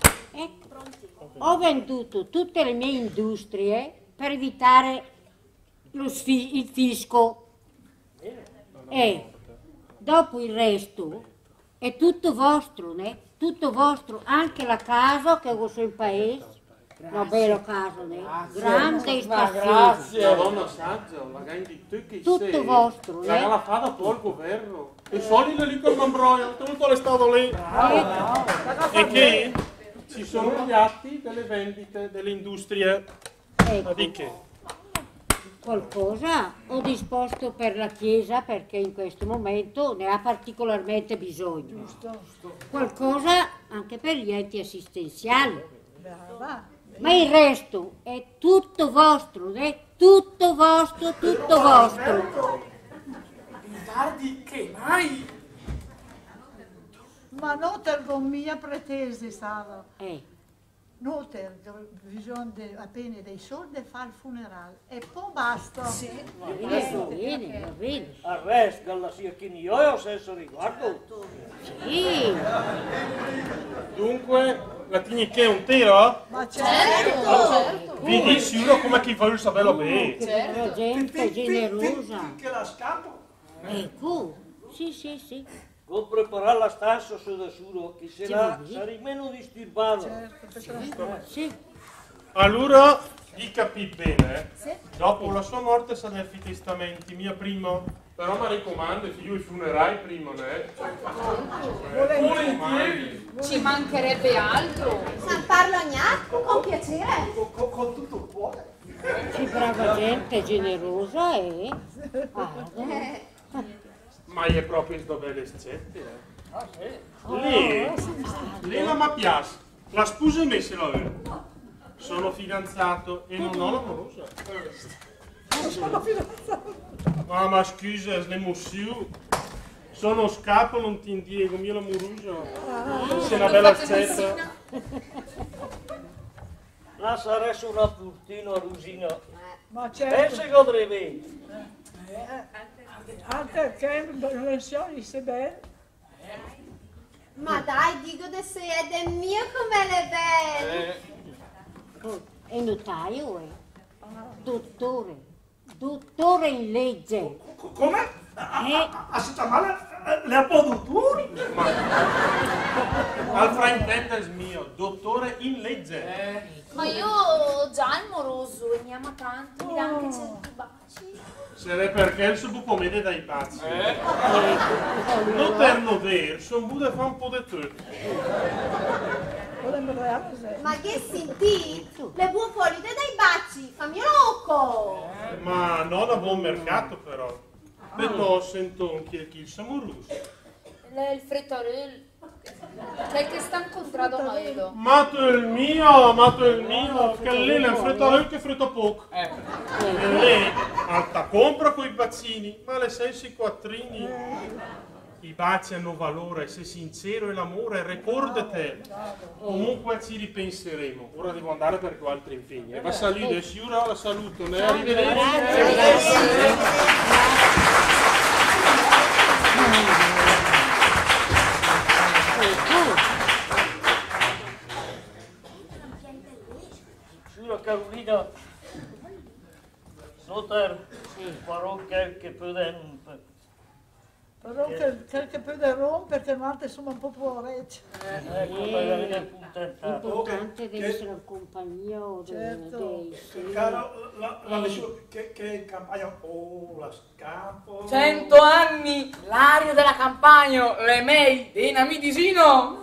Ho venduto tutte le mie industrie per evitare il fisco. E dopo il resto è tutto vostro, né? Tutto vostro, anche la casa che ho sul paese. Una bella casa, né? Grande e spaziosa. La donna saggia, la gang di te che Tutto sei. vostro, La eh? la fa da poi il governo. E soldi lì col mambroio, tutto le stato lì. E che ci sono gli atti delle vendite delle industrie. Ma di che? Qualcosa ho disposto per la Chiesa perché in questo momento ne ha particolarmente bisogno. Qualcosa anche per gli enti assistenziali. Ma il resto è tutto vostro, è tutto vostro, tutto vostro. Tardi che mai? Ma non tengo mia pretese, Sara. Non tengo bisogno appena dei soldi e fare il funerale. E poi basta. Sì. Va bene, va bene. Arrestala sia chi io ho senso riguardo. Sì. Dunque, la tigniche un tiro? Ma certo! Vi dissi uno come chi vuole saperlo bene. Certo. Gente generosa. Che la scappo? Ecco, sì. Con preparare la stanza su da solo, che se la sarei meno disturbato. Sì. Allora, vi capì bene, dopo la sua morte saranno i testamenti, mio primo. Però mi raccomando, io i funerai prima, né? Volentieri. Ci mancherebbe altro. Ma parlo gnacco, con piacere. Con tutto il cuore. Che brava gente generosa e... Ma è proprio da belle scette, Lì non mi piace. La sposa me se la vedo. Sono fidanzato e non ho l'amorosa. Sono fidanzato. Ma scusa, l'emozione. Sono scappo, non ti indiego, mio l'amorosa. Sei una bella scetta. La sarei una purtina rusina. Ma E certo. se godrebbe. Anche che le lezioni si bene. Ma dai, dico di sé, è del mio come le belle. E notaio è dottore in legge. Come? Assista male le appoduturi? Al fraintenders mio, dottore in legge. Ma io ho già il moroso e mi ama tanto, mi dà anche 100 baci. Se è perché il suo buco vede dai pazzi. Non terno ver, sono bude fa un po' di tutto. Ma che senti? Le buon fuori dai baci, fammi loco. Ma non a buon mercato però. Però sento un chi samuruso. Lei è il frittarello. Lei che sta incontrando Maelo. Mato il mio, che lei è un frittarello che fretta poco. E lei alta compra coi bazzini, ma le sensi quattrini. I baci hanno valore, se sincero è l'amore, ricordate. Comunque ci ripenseremo. Ora devo andare perché ho altri impegni. Ma salute, signora, la saluto, ne arrivederci. Signora Carolina, noter farò qualche peu de rompe. Però qualche peu de rompe perché un'altra insomma un po' povereccia. Ecco, magari è L'importante deve essere in compagnia dei sì. Caro, la misura che campagna la scampo. 100 anni, l'aria della campagna, le mei dei Namidisino.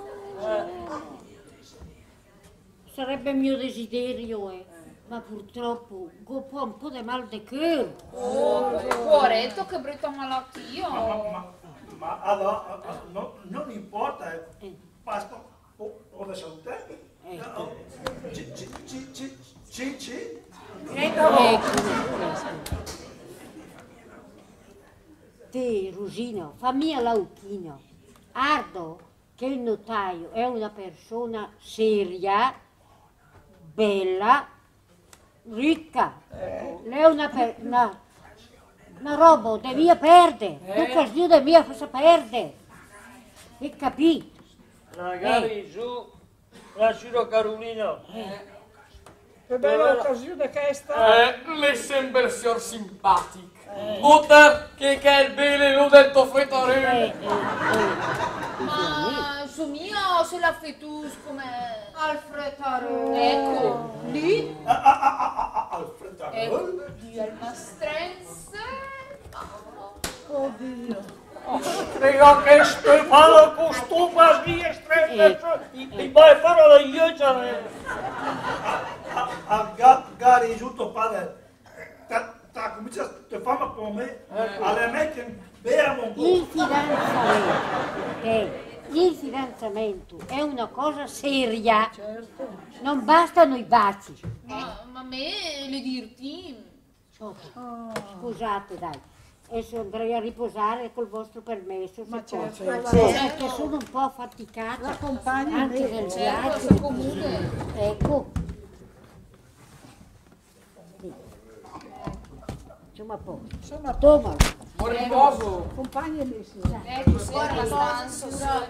Sarebbe il mio desiderio, ma purtroppo ho un po' di mal di cuore. Oh, cuoretto, che brutta malattia. Ma allora, non importa, basta la salute. Ci. Te, Rosino, fammi l'auchino. Ardo che il notaio è una persona seria, bella, ricca. Lei è una roba che mia perde, l'occasione mia fa perdere. E capito? Magari su la signora Carolina. Che bella occasione che è stata. Le sembra signor simpatica. Oltre che è il bene lo del tuo frittarello. Ma su mio se la fetus come Al frittarello. ecco lì Al frittarello? di al mastrense. Oddio. Prego che Stefano costuma di estremamente e vai a fare la ioccia. Gari giusto padre. sta cominciando a fare come alle me che beviamo un po'. Il fidanzamento è una cosa seria, non bastano i baci. Ma a me le dirti. Scusate dai, adesso andrei a riposare col vostro permesso, se posso. certo. Perché sono un po' affaticata L'accompagni anche bene. del Certo, viaggio. comune. Ecco. Sì. Insomma, poi. Toma. Buon riposo. Accompagni lì, sì. Ecco, sei abbastanza.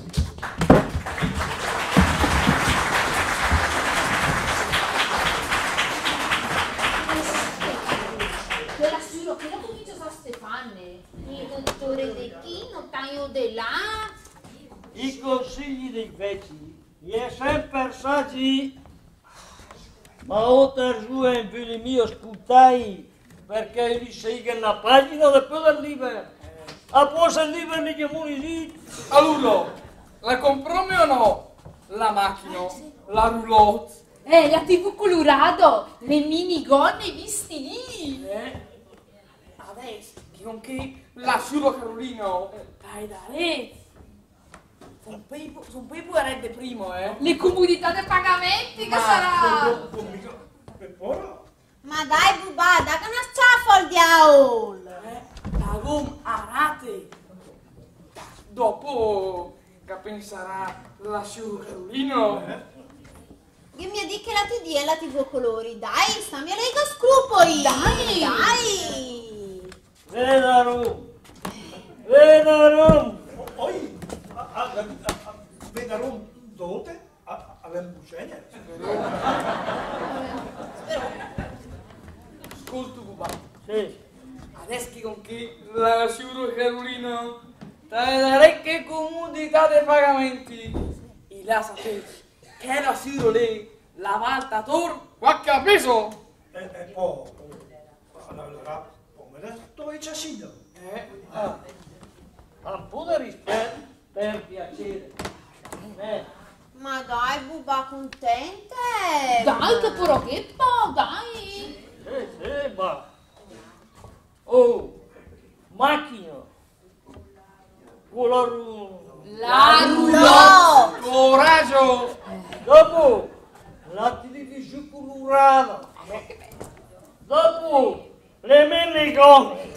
Quella suro che lo comincia a Stefane. Il dottore De chi, notaio de là. I consigli dei vecchi, è sempre saggi, ma oltre giù è in vile mio sputai, perché li seghe la pagina dopo del libro. A posa il libro ne chiamoni lì. Allora, la comprome o no? La macchina, la roulotte. La TV colorado, le minigonne, i vestiti. Adesso, che con che la suro Carolino, dai dai. Sono poi puerette primo, Le comodità dei pagamenti che sarà. Ma dai bubà, dai che una sciaffa al diavolo! La gom arate. Dopo, che penserà la suro Carolino? Io mi dico che la TD è la TV colori, dai, stammi a lega scrupoli! Dai! Vedarum! Poi, vedarum dote all'embuscegna. Ascolta, Buba. Sì. Adesso che con che la suro Carolino, dai che comodità dei pagamenti. E la sapete. Che la suro lì, la valtator, qualche ha preso? E poi, allora, come la sto dicendo? Un po' di rispetto, per piacere. Ma dai bubà, contente! Dai, che però che po', dai! Sì, ma... Oh, macchina! La roulotte! Coraggio! Dopo, la televisione colorata! Dopo, le minigonne!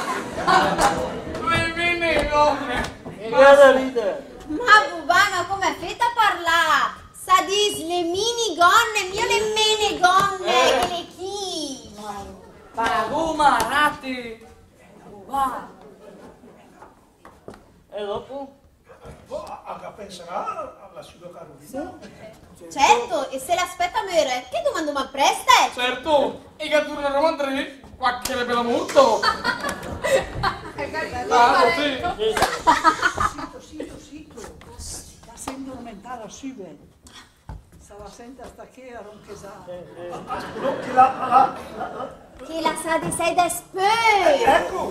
Le minigonne! E guarda ridere! Ma bubà, ma come fate a parlare? Sa dis le minigonne, mio le menegonne, che le chi? Paragoma, rate! Va! E dopo? A penserà alla sua Carolina? Certo, e se l'aspetta a morire, che domanda mi preste? Certo! E che tu non romandri? Quacche le bella molto! Sito. La sento aumentare a Sübe. Sarà sempre hasta che era un chesare. Che la sa di sei da spö! Ecco!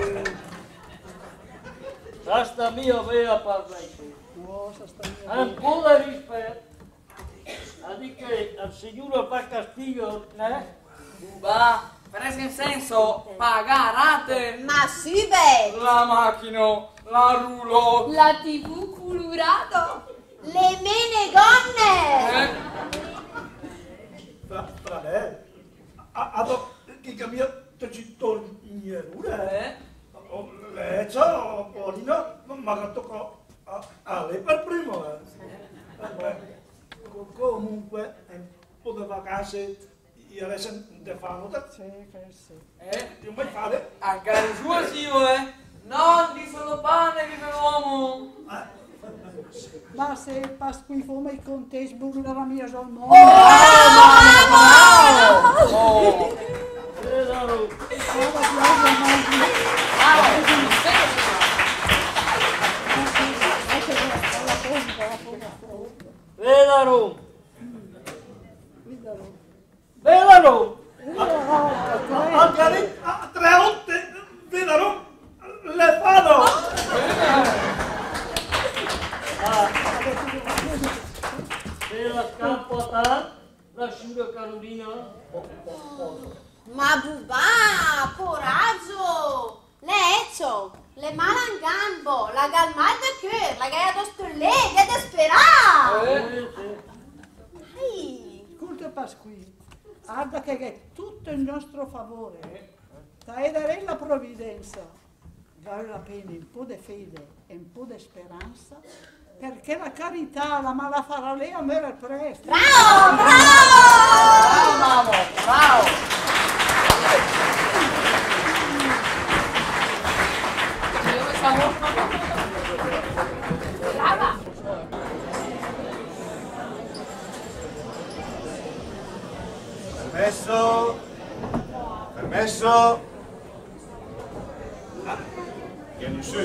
Sta mia vera parlare. No, sta mia. Un po' di rispetto. A dire che al signore fa castigo, Va, presa in senso, pagarate! Ma Sübe! La macchina, la roulotte! La TV colorado! Le menegonne! Fra lei, che cambia tecitore in ierure? Lei c'ha Polina, ma che tocca a lei per primo. Comunque, un po' di vacanze, io adesso ne fanno da Sì, che sì. io mi fare. Anche la sua sì, non di solo pane che per l'uomo! Ma se pas qui come i contes burla la mia sul mondo. Vedaro! Vedaro! A 3 volte, vedrò, le fanno! Se la scappata, la sciura Carolina. Ma bubà! coraggio! Le hecho, le mala en gambo, la gal mal de cœur, la gaia d'ostollè, via de sperare! Ascolta Pasquini, guarda che è tutto in nostro favore. Dai dare la provvidenza, vale la pena un po' di fede e un po' di speranza, perché la carità la mala farà lei a me presto. Bravo, Bravo, mamma, bravo! Brava! Permesso, permesso. Vieni su.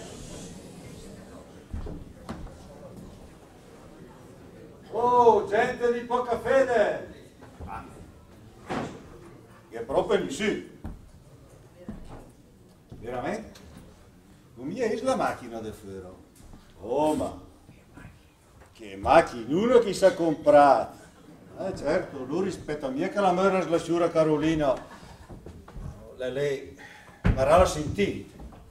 Oh, gente di poca fede. Che proprio lì su. Veramente? Come è la macchina del ferro? Oh, ma che macchinuna che si è comprata. Certo, lui rispetto a me che la mera slasciura Carolina, lei farà la sentita.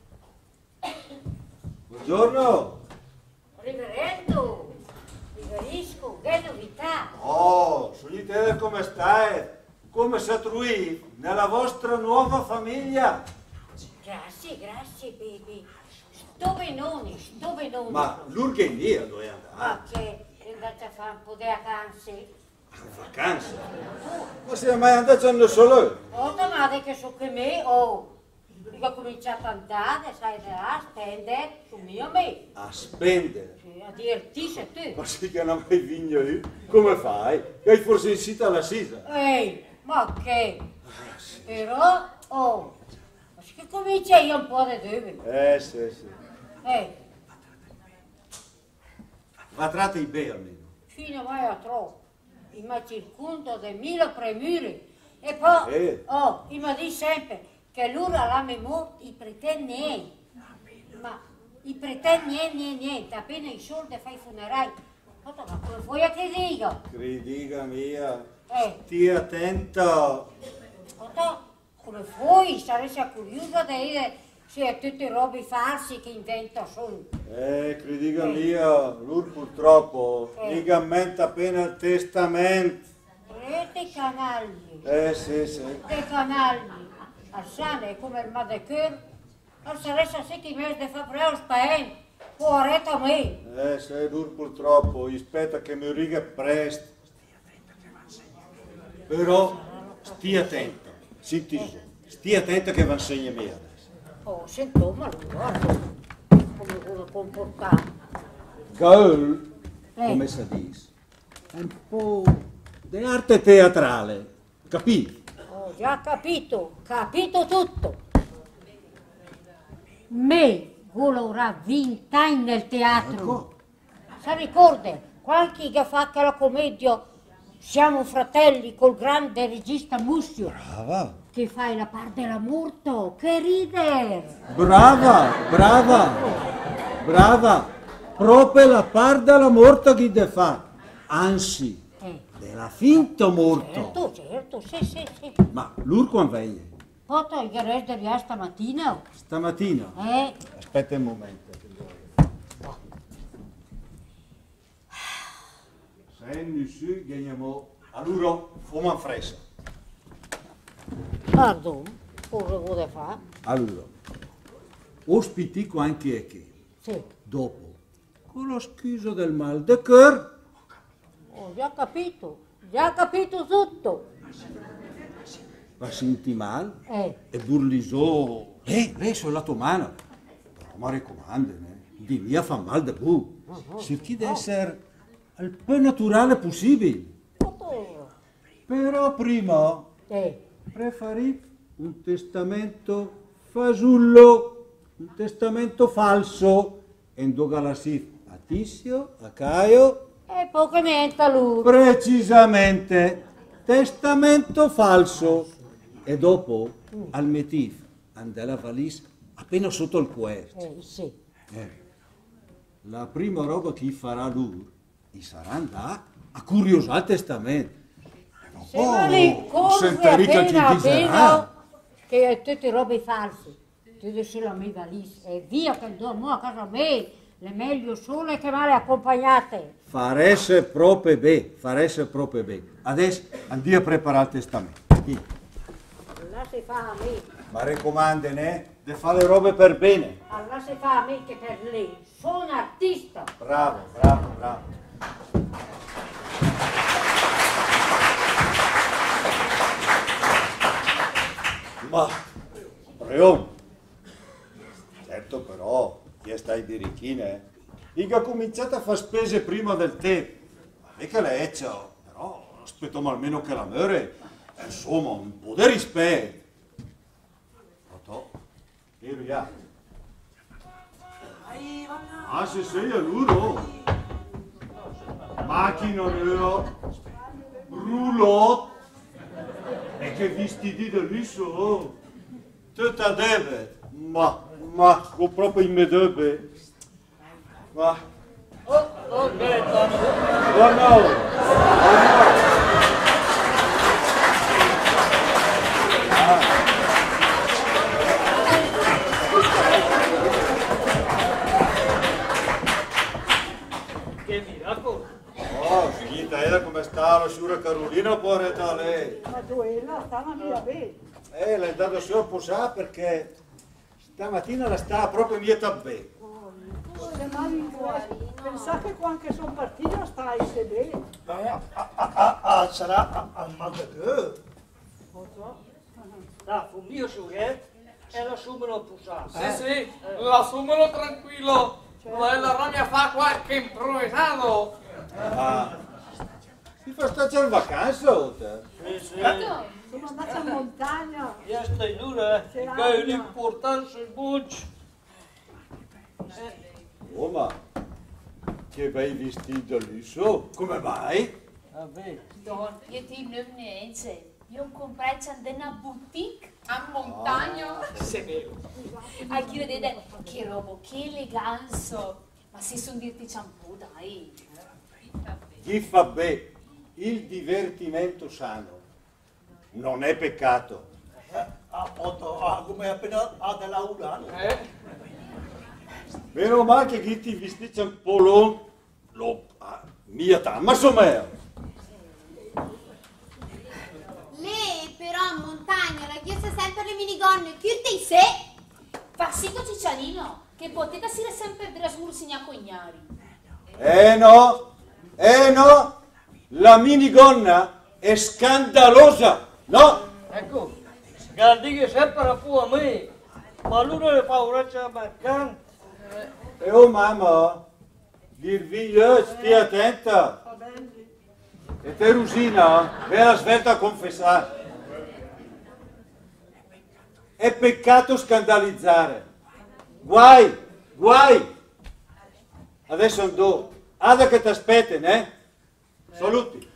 Buongiorno. Riverendo, riverisco, che novità. Oh, Sognitele come stai? Come si trui nella vostra nuova famiglia? Grazie, grazie, baby. Sto benone, sto benone. Ma l'urgendia dove è andata? Che invece fa un po' di vacanze. Vacanza? Ma sei mai andato solo? Oh, domani che so che me, oh, io ho cominciato ad andare, sai, a spendere su mio me. A spendere? Sì, a divertirsi tu. Ma sì che non mai vigno io? Come fai? Che hai forse in sita alla sisa? Ehi, ma che? Però, oh, che comincia io un po' di dove. Sì. Ma tratta i bei almeno. Fino mai a troppo. Io mi circondo di 1000 premure. E poi, oh, io mi dico sempre che lui alla memoria i pretende niente. Ma i pretende niente. Appena i soldi fai i funerali. Ma come vuoi che dico? Crediga mia, stia attento. Come vuoi? Saresti curiosa di vedere se tutte robe false che inventa solo. Crediga mia, lui purtroppo ligamenta appena il testamento. Dei canagli. Sì. Dei canagli. Al sane è come il mal de cœur. Al saresti a 7 mesi di fare lo spavento. Porretta a me. Sì, lui purtroppo, aspetta che mi riga presto. Però stia attento, stia attento che vi insegna me adesso. Oh, sento, ma lo guardo come vuole comportare. Girl, come si dice, è un po' di arte teatrale, capito? Ho già capito tutto. Me volorà 20 anni nel teatro. Si ricorda, qualche che fa che la commedia Siamo fratelli col grande regista Mussio. Brava. Che fai la parte della morto, che rider! Brava, proprio la parte della morta che de fa, anzi, della finta morto. Certo, sì. Ma lui quando viene? Poi toglieresti di via stamattina? Stamattina? Aspetta un momento. Se nu su geniamo, allora fuma fresca. Pardon, cosa vuole fare? Allora, ospitico anche che, Sì. dopo, con lo scuso del mal de cœur, Ho già capito tutto. va senti mal E burlisò, lei sulla tua mano, ma raccomando, di via fa mal de bu, cerchi di essere il più naturale possibile. Però prima preferì un testamento fasullo, un testamento falso, e indogalassi a Tizio, a Caio. E poco niente lui. Precisamente, testamento falso. E dopo, al metif, andò la valise appena sotto il cuore. Sì. La prima roba che farà lui, sarà andare a curiosare il testamento. Se ma lì corre appena che è tutte robe false. Tutte sulla mia valise. E via che dormo a casa me. Le meglio sole che male accompagnate. Faresse proprio bene. Adesso andiamo a preparare il testamento. Allora si fa a me. Ma raccomandane, di fare le robe per bene. Allora si fa a me che per lei. Sono artista. Bravo. Ma, Reon, certo però, chi stai birichine, mica cominciate a fare spese prima del tempo. Mica le eccio, però aspettiamo almeno che la muore. Insomma, un po' di rispetto. Pronto? Io via. Ah, se sei a loro. Macchina nera, roulotte, e che vestiti da lusso. Tutto a deve. Ma, ho proprio in me dove. Ma. Oh, Gaetano. Oh no. Che miracolo. Oh, finita, era come sta la signora Carolina, poretta lei. Ma tu sta una via bene. L'ha dato solo a posare perché stamattina la sta proprio mieta bene. Le mani in questo. Pensate quando sono partito stai sedendo. Sarà al mal de Dieu. Da, fu mio sughetto e l'assumelo a posare. Sì, l'assumelo tranquillo. La rogna fa qualche improvvisato. Si fa stare in vacanza o te? Sì. Sono andata in montagna. Io stai dura, che è un'importanza molto. Oh, ma che bei vestiti da lusso, come mai? Vabbè. Don, io ti niente. Io comprai una boutique a montagna. Se vero. A chi vedete che roba, che eleganza. Ma se sono dirti shampoo, dai. Chi fa bene il divertimento sano non è peccato. Appunto, come appena ad lavorare. Meno male che chi ti vestiti un po' lungo, mia tamma sommer. Lei però a montagna la chiesa sempre le minigonne, chiude in sé. Fassito ciccianino, che potete essere sempre drasmursigna cognari. No, la minigonna è scandalosa, no? Ecco, guardi che sempre a fu a me, ma lui non le fa uraccia mancante. E oh mamma, Virviglio, stia attenta. E te Rusina, ve la svelta a confessare. È peccato scandalizzare. Guai. Adesso andò. Ada che ti aspettano, Saluti.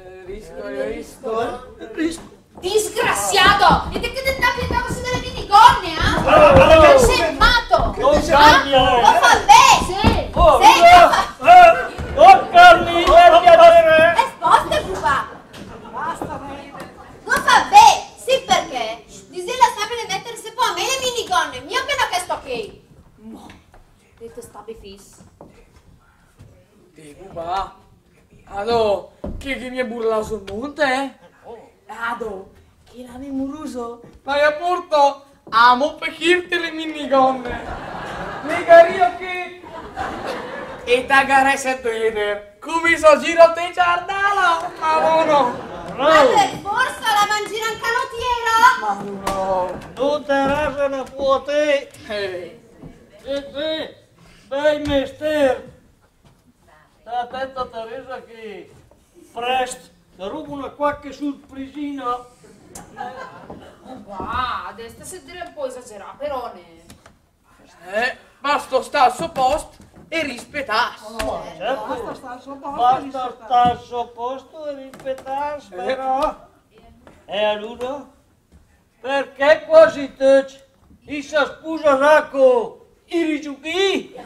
Disgraziato! E te che ti dà su delle minigonne, sei matto! Non cambia! Lo fa bene! Sì! Oh, Carli, metti a vedere! Sposta pupa! Basta, Lo fa bene! Sì, perché? Disella sempre di mettersi poi a me le minigonne, mio appena che sto qui! Dite stabi fisso. Va. Ado, che mi è burlato sul monte, Ado, che l'ave muruso. Ma io porto, amo pechirte le minigonne. Le gario che... E tagare se veder, come so giro te giardala, ma buono. Ma per forza la mangina al canottiero! Ma no. Non te rasano a te! Sì, bei mestiere! Sta attenta Teresa che presto ti rubo una qualche sorpresina. Wow, adesso si dire un po' esagerato, però Basta stare al suo posto e rispettarsi. Certo, basta stare al suo posto. basta stare al suo posto e rispettarsi, però. E allora? Perché quasi tutti si sposano con i rigiughi?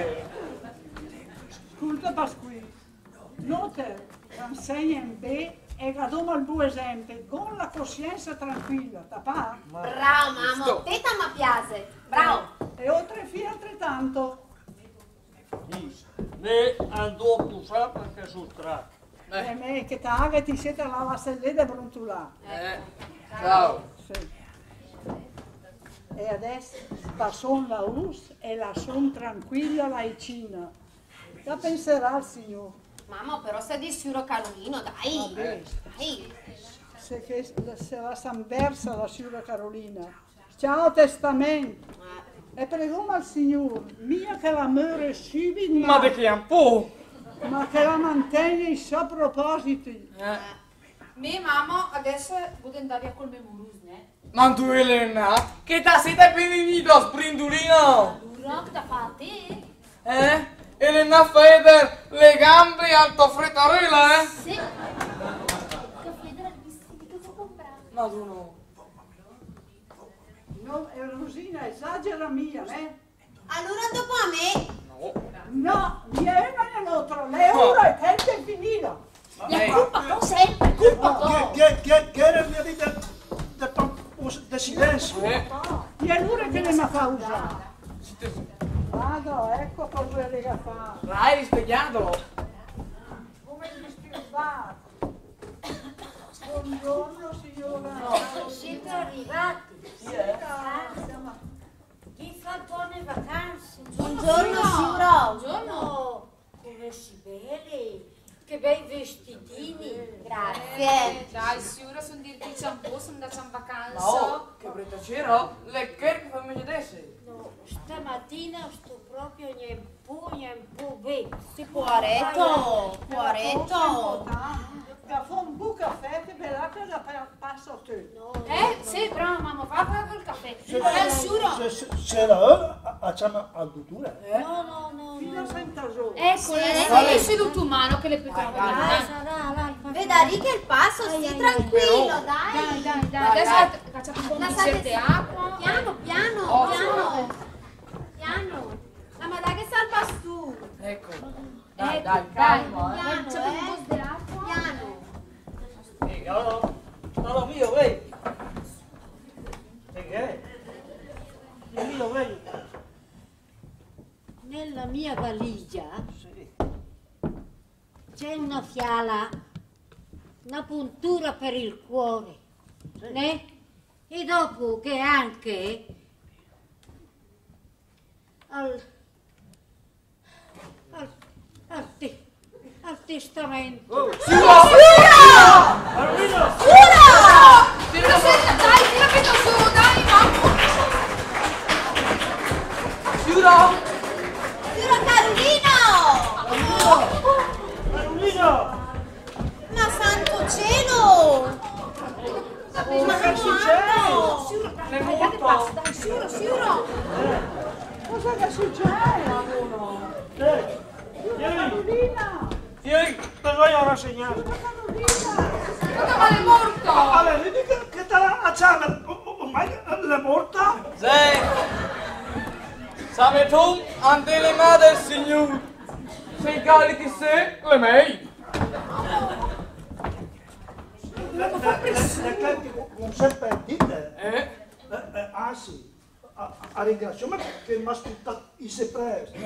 Ascolta Pasquini, non te insegna in B e gadom al buon esempio, con la coscienza tranquilla, papà? Bravo, mamma, teta mi piace, bravo. E oltre fino altrettanto. Me andò a pussare perché sono tratto. E me che taga ti siete alla vasselletta brontolà. Ciao. Sì. E adesso passò la luz e la son tranquilla la vicina. Da penserà il signor. Mamma, però sei di sicuro Carolino, dai. Dai. Se la s'anversa la signora Carolina. Ciao testamento. E pregò al signor, mia che la muore subito. Ma perché è un po'? Ma che la mantiene in suoi propositi. Me mamma adesso vuole andare via col memorus, ne? Ma tu Elena, che ta siete benvenuto, sprindulino? Allora, che fa te? Elena Feder, le gambe alto frettarella, Sì. Che Feder il vestito che vuoi comprare? Ma tu no. No, Rosina, esagera mia, Allora dopo a me? No, viene nell'altro, l'euro è tempo infinito. La colpa con sempre, colpa con. Che era il mio vita del silenzio? E allora che ne mi fa usare? Vado, ecco cosa le fa. L'hai risvegliato? Come ti disturbato? Buongiorno signora. Siete arrivati? Chi fa buone vacanze? Buongiorno, signora. Buongiorno. Come si vede? Che bei vestitini. Grazie. Dai, signora, sono di ciampò, sono da in vacanza. No, che brutta c'era, le che fammi vedere. No, stamattina sto proprio un po' bene. Cuoretto. Da fa un buon caffè che me l'ha da passo a te. Sì, bravo, mamma, va col caffè. Signora. Se la facciamo al dottore? No. Fino senza giorno. Ecco, è seduto umano che le puoi Vedrai che il passo, stia tranquillo, dai. Dai, adesso facciamo un po' di certe acqua. Piano. Ma dai che salva tu. Ecco. Dai, Piano, facciamo un po' di acqua. Piano. Allora mio, vedi? Che è? Mio, vedi? Nella mia valigia c'è una fiala, una puntura per il cuore, né? E dopo che anche al testamento. Carolina! Dai, tira che su, dai, mamma. Signora Carolina! Ma santo cielo! Ma che succede? Signora, che passa? Dai, signora. Cosa che succede? Carolina! Tieni, te voy a rassegnare. Cosa vale morto? Allora, vedi che te la facciamo? Ormai è morta? Sì. Sapete tu, ante le mani del Signore, se i cali di sé, le mei. Non sempre dite. Anzi, a ringraziarmi che mi ha ascoltato i sepresti.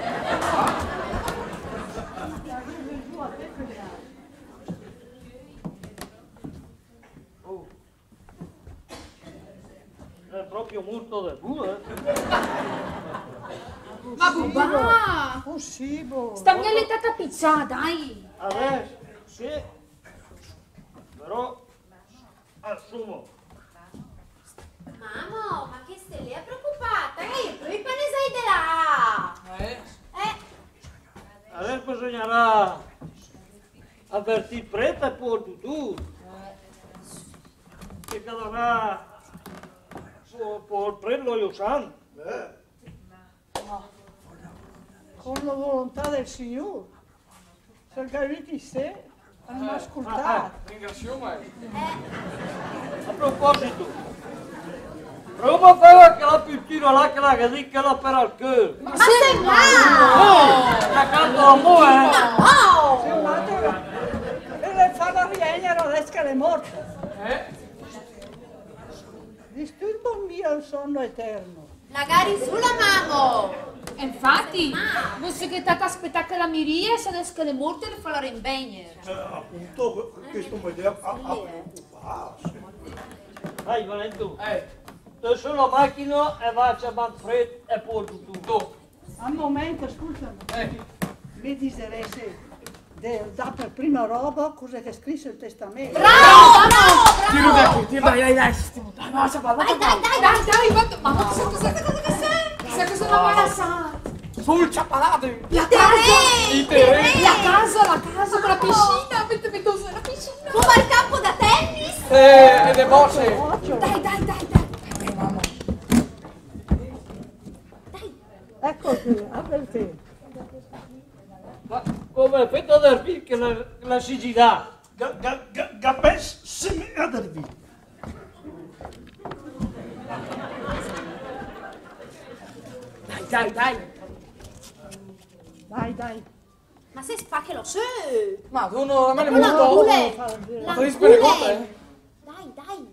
È proprio molto del culo, Ma Bubà! Possibile. Sta mia letata pizza, dai! Adesso, sì. Però, assumo. Mamma, ma che stai lì preoccupata? Poi ne sai di là! Adesso bisognerà avvertire preta e poi tu. Che cadrà può prenderlo io santo. Con la volontà del Signore. Se il gariti sé, hanno ascoltato. Ringraziamo. A proposito, prova a fare anche la pittina là che la dice che la per al cuore. Ma sei là! Accanto a me, E le fa la rienera l'esca le morte. Disturbo il sonno eterno. Magari sulla mamma. Infatti, visto che tata aspetta che la miria se ne scale morte le fa la rimbegne. Appunto, questo vuol dire Dai Valentù, tu sulla macchina e vai a Manfred e porto tutto. Al momento, scusami, mi diseresti da per prima roba cosa che scrisse il testamento. Bravo! Tiro da qui, tiro dai, Dai, ma sa cosa che sei? Sai cosa la vuoi lasciare? sul ciappalato. La casa con la piscina, avete veduto la piscina? Come il campo da tennis? E le bocce. Dai. Mamma. Eccoti, avverti. Ma come fetta del film che la siccità? Gapes semi adervi. Dai. Ma se spacchelo su! Ma tu non me ne La molto. gule! Ma tu risperi con te? Dai!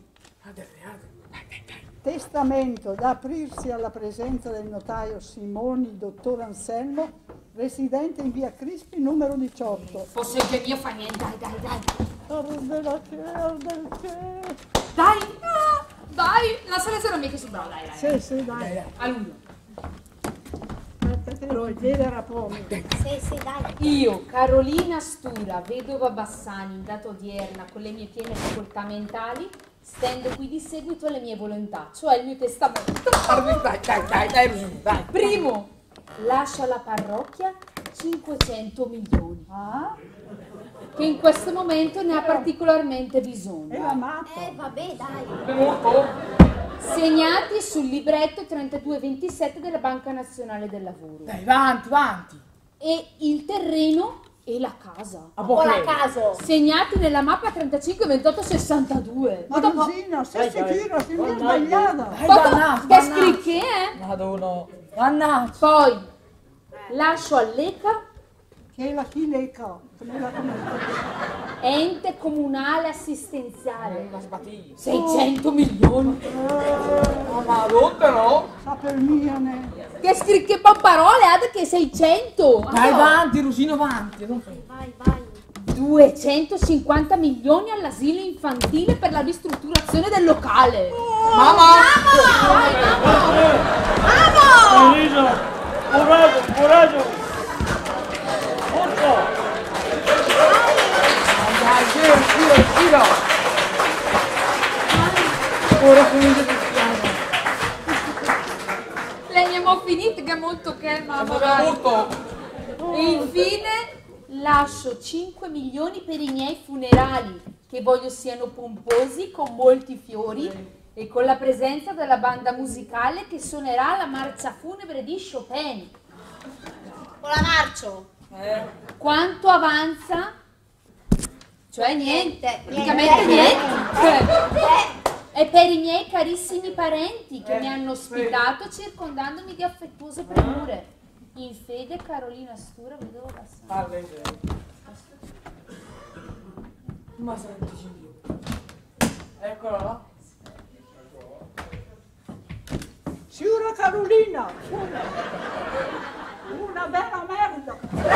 Testamento da aprirsi alla presenza del notaio Simoni, dottor Anselmo, residente in via Crispi, numero 18. Forse che mio fa niente, dai. Dai, la selezione mica si brava, dai. Sì, dai. A lungo. Aspetta, lo vedere a poco. Sì, dai! Io, Carolina Stura, vedova Bassani, in data odierna, con le mie piene facoltà mentali, stendo qui di seguito alle mie volontà, cioè il mio testamento. Dai. Primo, lascio alla parrocchia 500 milioni, che in questo momento ne ha particolarmente bisogno. Era matto. Vabbè, dai! Segnati sul libretto 3227 della Banca Nazionale del Lavoro. Dai, avanti. E il terreno e la casa. O la casa! Segnati nella mappa 352862. Ma Rosina, sei sicuro? Sei mica sbagliata. Che scricche, Madonna. Mannaggia. Poi lascio all'ECA, Che è la chileca. ente comunale assistenziale, 600 milioni. Ma rotta no? Sa per miane. Che scricche parole, che 600. Dai, avanti, Rusino, avanti. Vai! 250 milioni all'asilo infantile per la ristrutturazione del locale. Mamma! Elisa, coraggio! Forza! Dai, giro. Ora comincia a fischiare. Le abbiamo finite che è molto che mamma. Molto. E infine lascio 5 milioni per i miei funerali, che voglio siano pomposi, con molti fiori e con la presenza della banda musicale che suonerà la marcia funebre di Chopin. Con la marcio! Quanto avanza? Cioè niente, praticamente Niente. niente. E per i miei carissimi parenti che mi hanno ospitato circondandomi di affettuose premure. In fede, Carolina Stura, vedova Bassani. Ma senti, eccola là. Signora Carolina. Una vera merda.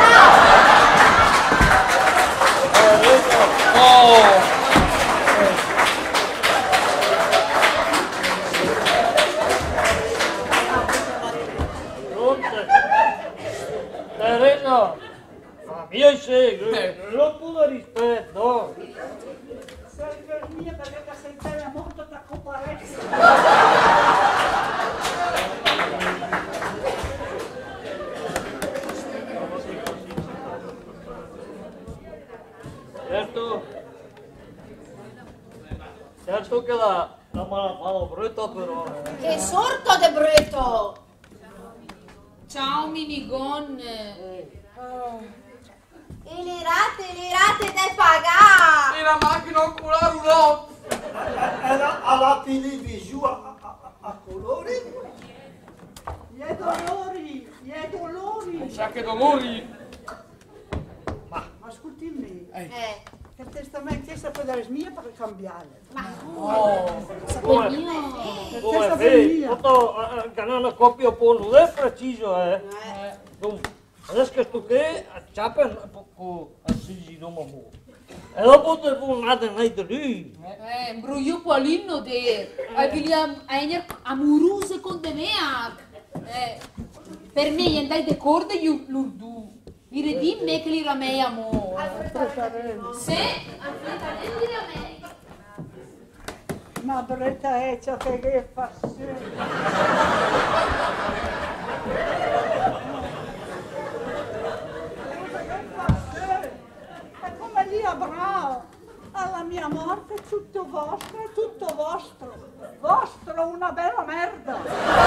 Teresa, io seguo, non può rispetto. Sei per mia perché sei bella molto da comparezza. Certo che la mala fa brutta però. Che sorto de brutto! Ciao minigonne. E le rate da pagare! E la macchina oculare no. Era alla televisione a colori. Gli dolori. Sa che dolori. Ascolti me. Eh. Che testamento, questa può dare mia cambiare. Oh, Questa è una coppia un po' non è preciso, adesso che sto che acciappa un po' assisi non mo. E dopo te vuoi andare lì. Bruglio Paulino de William Einer amorose con de me. Per me andai de corde l'urdu. Dire di me che li ramei amo. Se, alfrettamente ramei. Madretta è ciò che fa. E come lì avrà alla mia morte tutto vostro. Vostro una bella merda.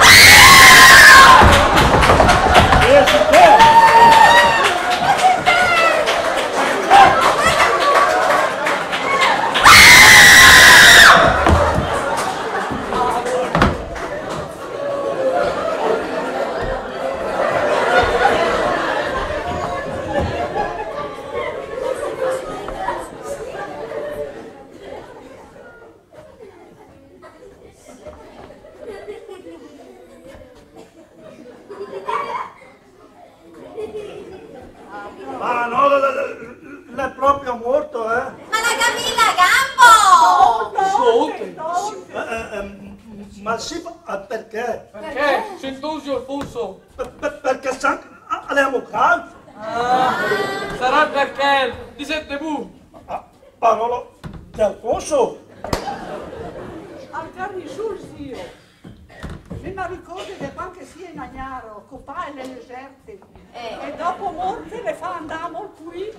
Ma no, l'è proprio morto, Ma la Camilla Gambo! Ma sì, perché? Perché? Sentosi il pulso. Perché abbiamo caldo. Sarà perché ti sente bu. Parola di Alfonso. Al carri sul zio. Mi ricordo che quando sia in Agnaro, copà le deserte, e dopo morte le fa andare qui.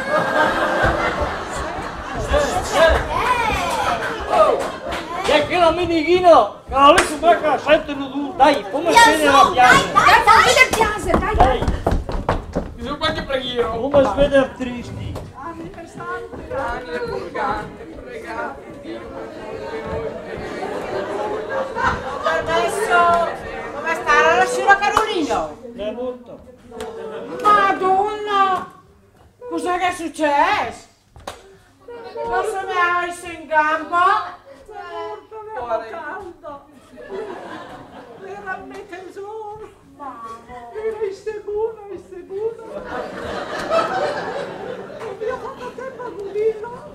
E che la minighino, che la lì sembra che la sentono tu, dai, come svede la piazza. Dai. Mi sono qualche preghiera. Come svede tristi. Anime sante, Anime purgante, pregate Dio. Adesso, come sta la signora Carolino? È molto. Madonna! Cos'è che è successo? Non se ne hai messo in gamba? È caldo. Era a me tesoro. Era sicuro. Non mi ho fatto tempo a gudino.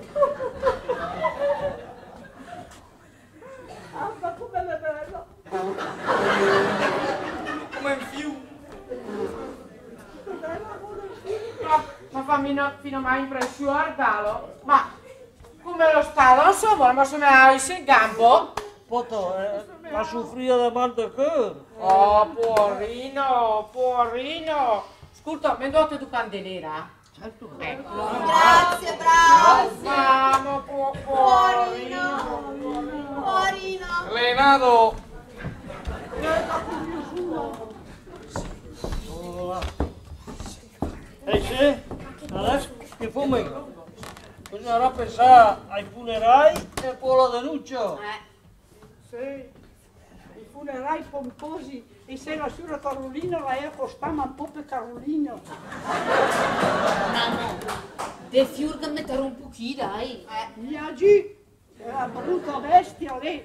Ma come è bello. Come in fiume. Ma fammi fino a mai impressione, Dalo. Ma come lo sta? Non so, ma se ne hai messo in campo? Poto, la soffrire da mal de cœur. Oh, poverino. Ascolta, mi date tu candelera? Certo. Grazie, bravo. Mamma, Porino. Leonardo. E se? Adesso che fumi? Bisognerà pensare ai funerali e poi la denuncia. Sì, i funerali pomposi e se la signora Carolina la costava un po' per Carolina. De fiurga mettere un pochino, dai. Mia G, era brutta bestia lì.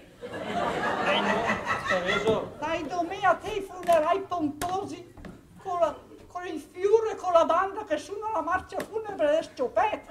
Dai domani a te i funerali pomposi con il fiore e con la banda che suona la marcia funebre del sciopetto.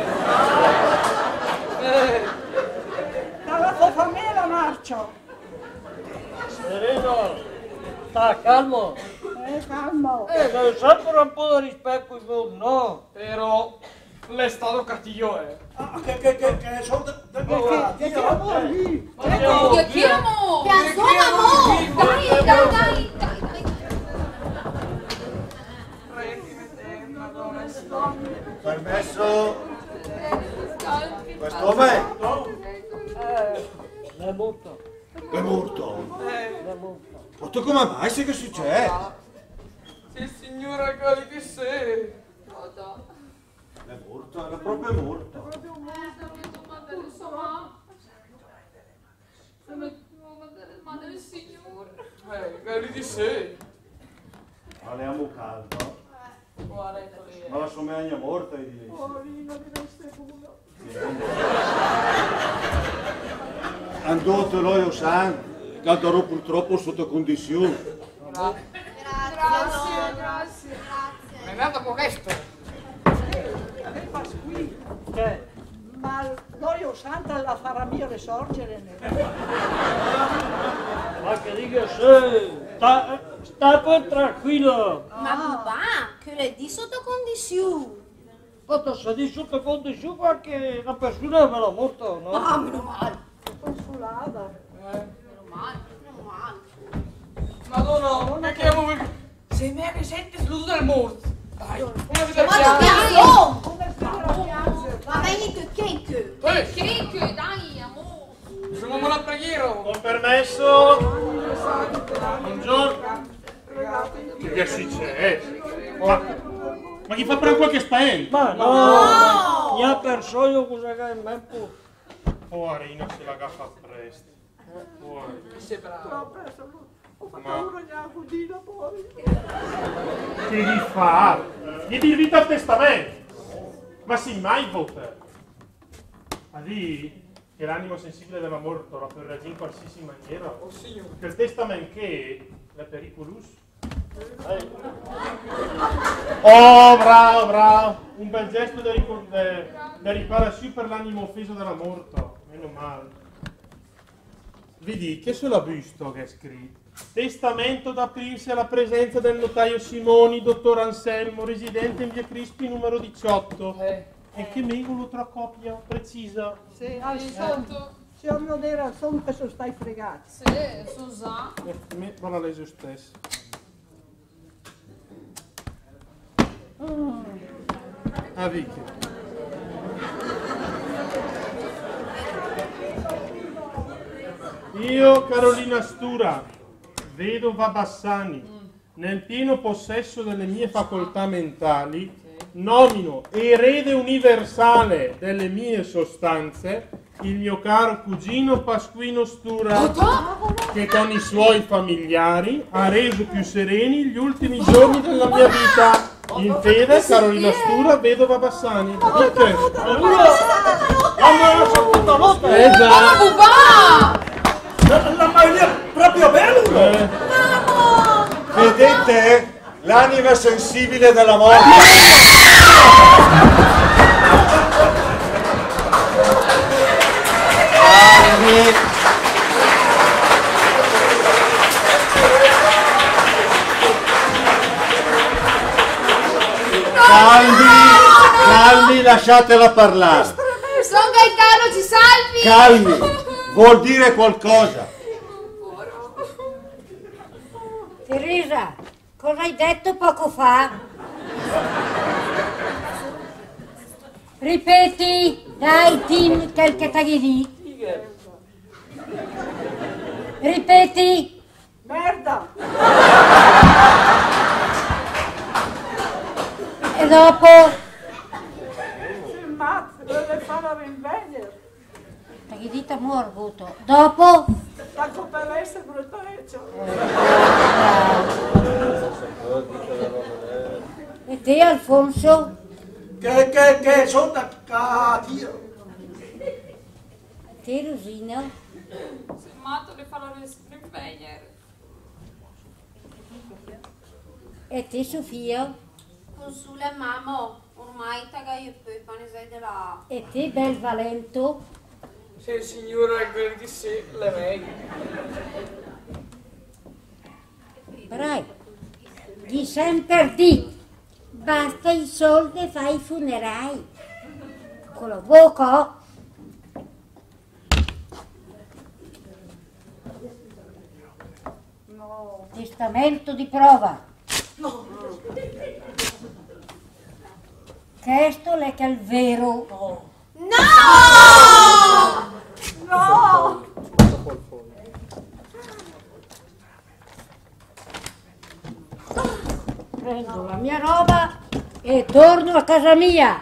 Dalla tua famiglia la marcia. Sereno, sta calmo. Calmo. Deve sempre un po' di rispetto in mondo, no? Però l'è stato cattivo, Che sono Che chiamo lì? Chiamo! Dai. Permesso? Quest'uomo? È morto. È morto? Ma tu come mai? Sai che succede? Sì, signora Gali che sei. È morto, era proprio morto. Gali di sé. Parliamo caldo. Ma la sua moglie è morta, dici? Porino, che non sei buono. Sì, andato lo San, calderò purtroppo sotto condizioni. Grazie. È andato modesto. Ma l'olio santa la farà mia risorgere. Ma che dica se, sta poi tranquillo. Ma papà, che le di sotto condizione? Quando si dice sotto condizione qualche una persona me l'ha morto, no? Ah, meno male. Consolata. Meno male. Madonna, non è che se me ne sente l'uso del morto. Dai, come Ma va bene che Che, dai, amore. siamo la preghiera. Con permesso. Buongiorno. Che succede? Ma chi fa per qualche spavento? Ma no! Mi ha perso io cosa che in mente. Poverino se la gaffa presto. Fuori. Sei bravo. Ho fatto una mia cugina poi. Che gli fa? Gli di vita al testamento. Ma sì, mai vota. Ma di che l'animo sensibile della morto la può reagire in qualsiasi maniera. Oh signore. Che il testamento che è pericoloso. Oh, bravo. Un bel gesto da riparazione per l'animo offeso della morto. Meno male. Vedi che sulla busto che è scritto. Testamento da aprirsi alla presenza del notaio Simoni, dottor Anselmo, residente in via Crispi numero 18. E che megolo tra copia precisa. Sì, al sonno. Se voglio dire al sonno che sono stai fregati. Sì, Susa. Me va lei stesso. Ah, Vicky. Io, Carolina Stura, vedova Bassani, nel pieno possesso delle mie facoltà mentali, nomino erede universale delle mie sostanze il mio caro cugino Pasquino Stura, che con i suoi familiari ha reso più sereni gli ultimi giorni della mia vita. In fede, Carolina Stura, vedova Bassani. Perché? La Maria proprio bella! Vedete l'anima sensibile della morte? Calmi, lasciatela parlare. Son Gaetano, ci salvi? Calmi, vuol dire qualcosa. Teresa, cosa hai detto poco fa? Ripeti, dai, Tim, quel che t'hai detto. Ripeti. Merda! E dopo? Si mazza, deve fare la rinveglia. T'hai detto morbuto. Dopo? La copelessa brutaccia. E te, Alfonso? Che sono da cattivo. Te, Rosina? Se matto le farò rinvegliare. E te, Sofia? Consula mamma, ormai tagai poi pane sei della. E te, bel Valento? Se il signore quello di sé, le meglio. Brai, di sempre di. Basta i soldi e fai i funerali. Con la bocca. No. Testamento di prova. No. Questo è che è il vero. No! No! Prendo la mia roba e torno a casa mia.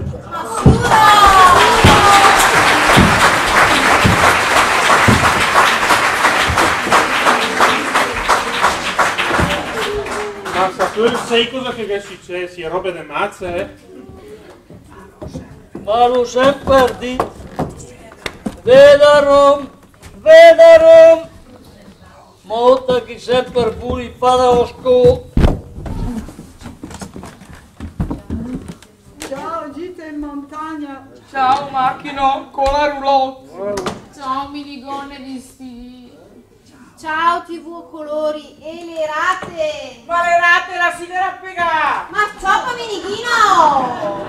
Ma tu sai cosa che è successo? È roba di mazze, Ma lo sempre di veda Rom Vedere molto che sempre pure fa da osco. Ciao, gite in montagna. Ciao macchino con la roulotte. Ciao minigone vestiti. Ciao TV a colori e le rate. Ma le rate la si deve piegare. Ma ciao minighino.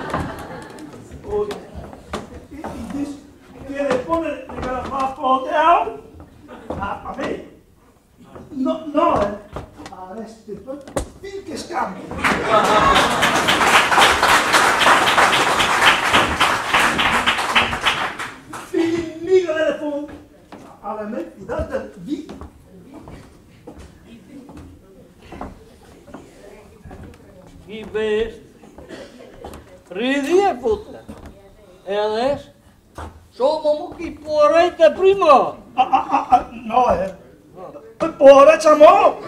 Il telefone di quella papà a me. No, resti finché scambi. Finì il telefono alla me, date di. Chi veste? Ridi e puttana. E adesso? Sono chi porrete prima. No, poi siamo.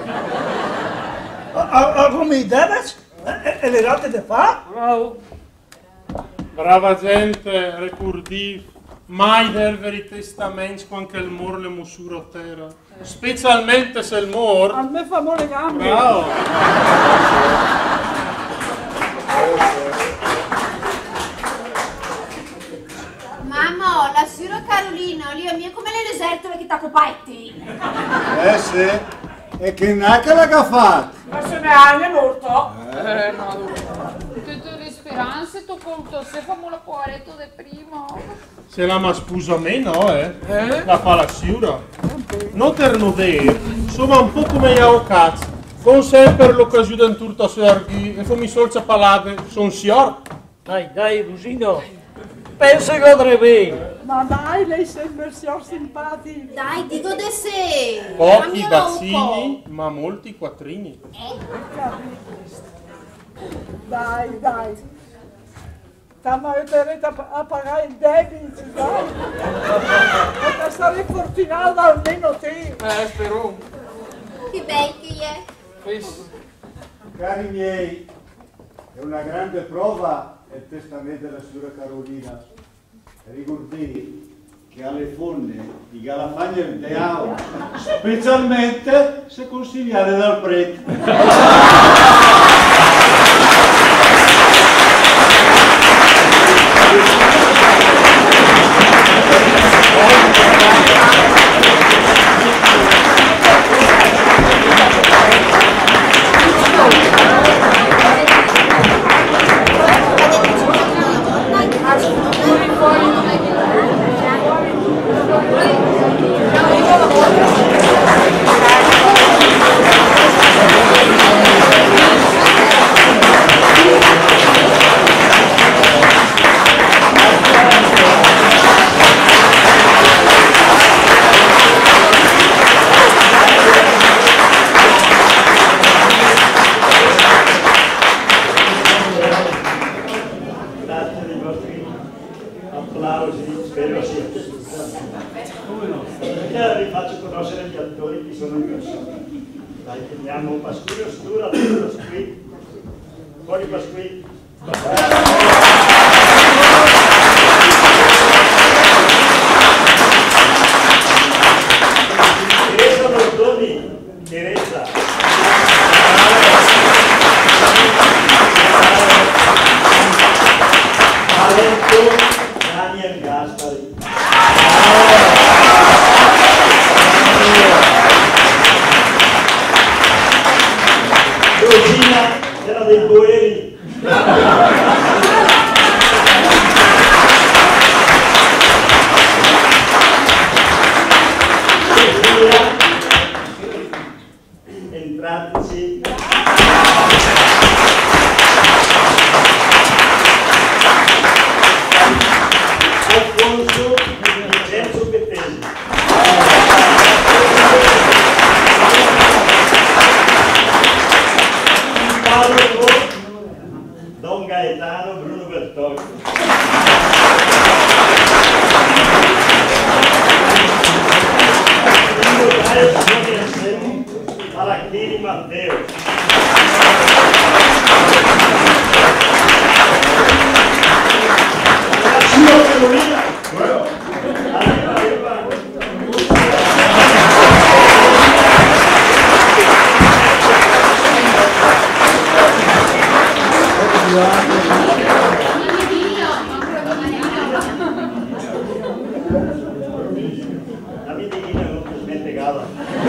Come deves? E le rate de fa? Bravo. Brava gente, recurdiv, mai del veri testaments quan che il mor le musura a terra. Specialmente se il mor. A me fa le gambe. Bravo. Mamma, la signora Carolina, lì a mia come le desertole che t'ha copetti. Sì, e che naca l'ha fatto? Ma se ne ha molto. No. Tutte le speranze tu conto se famo la poveretto de primo. Se la ma spusa a me, no, La fa la siura. Non ternudere, insomma un po' come io cazzo. Con sempre l'occasione di turto a serghi e fammi solcia palate, son sior. Dai, Rusino. Penso che andrebbe. Ma dai, lei sembra simpatico. Dai, dico di sé. Pochi bazzini, ma molti quattrini. Dai. Stiamo aiuterete a pagare il debito, dai. Perché sarei fortunata almeno te. Spero. Che bei che è. Cari miei, è una grande prova il testamento della signora Carolina. Ricordate che alle fonne di Galafagna il Deao, specialmente se consigliate dal prete. regala.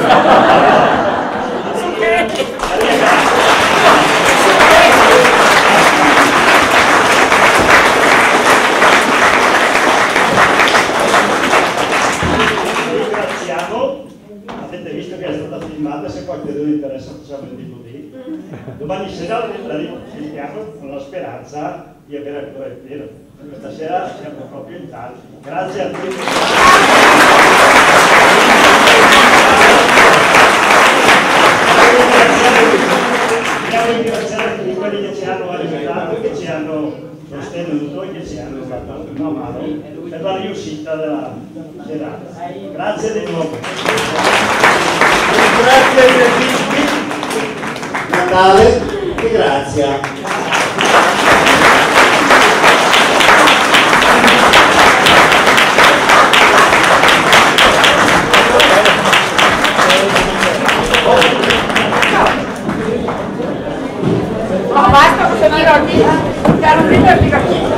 Ringraziamo, avete visto che è stata filmata, se qualcuno interessa facciamo il DVD. Domani sera la ripetiamo con la speranza di avere ancora il pieno. Questa sera siamo proprio in tanti. Grazie a tutti. Vogliamo ringraziare tutti quelli che ci hanno aiutato, che ci hanno sostenuto e che ci hanno dato una mano per la riuscita della serata. Grazie di nuovo. Grazie ai artisti, Natale e Grazia. Ma basta, cosa dire oggi? Carolina è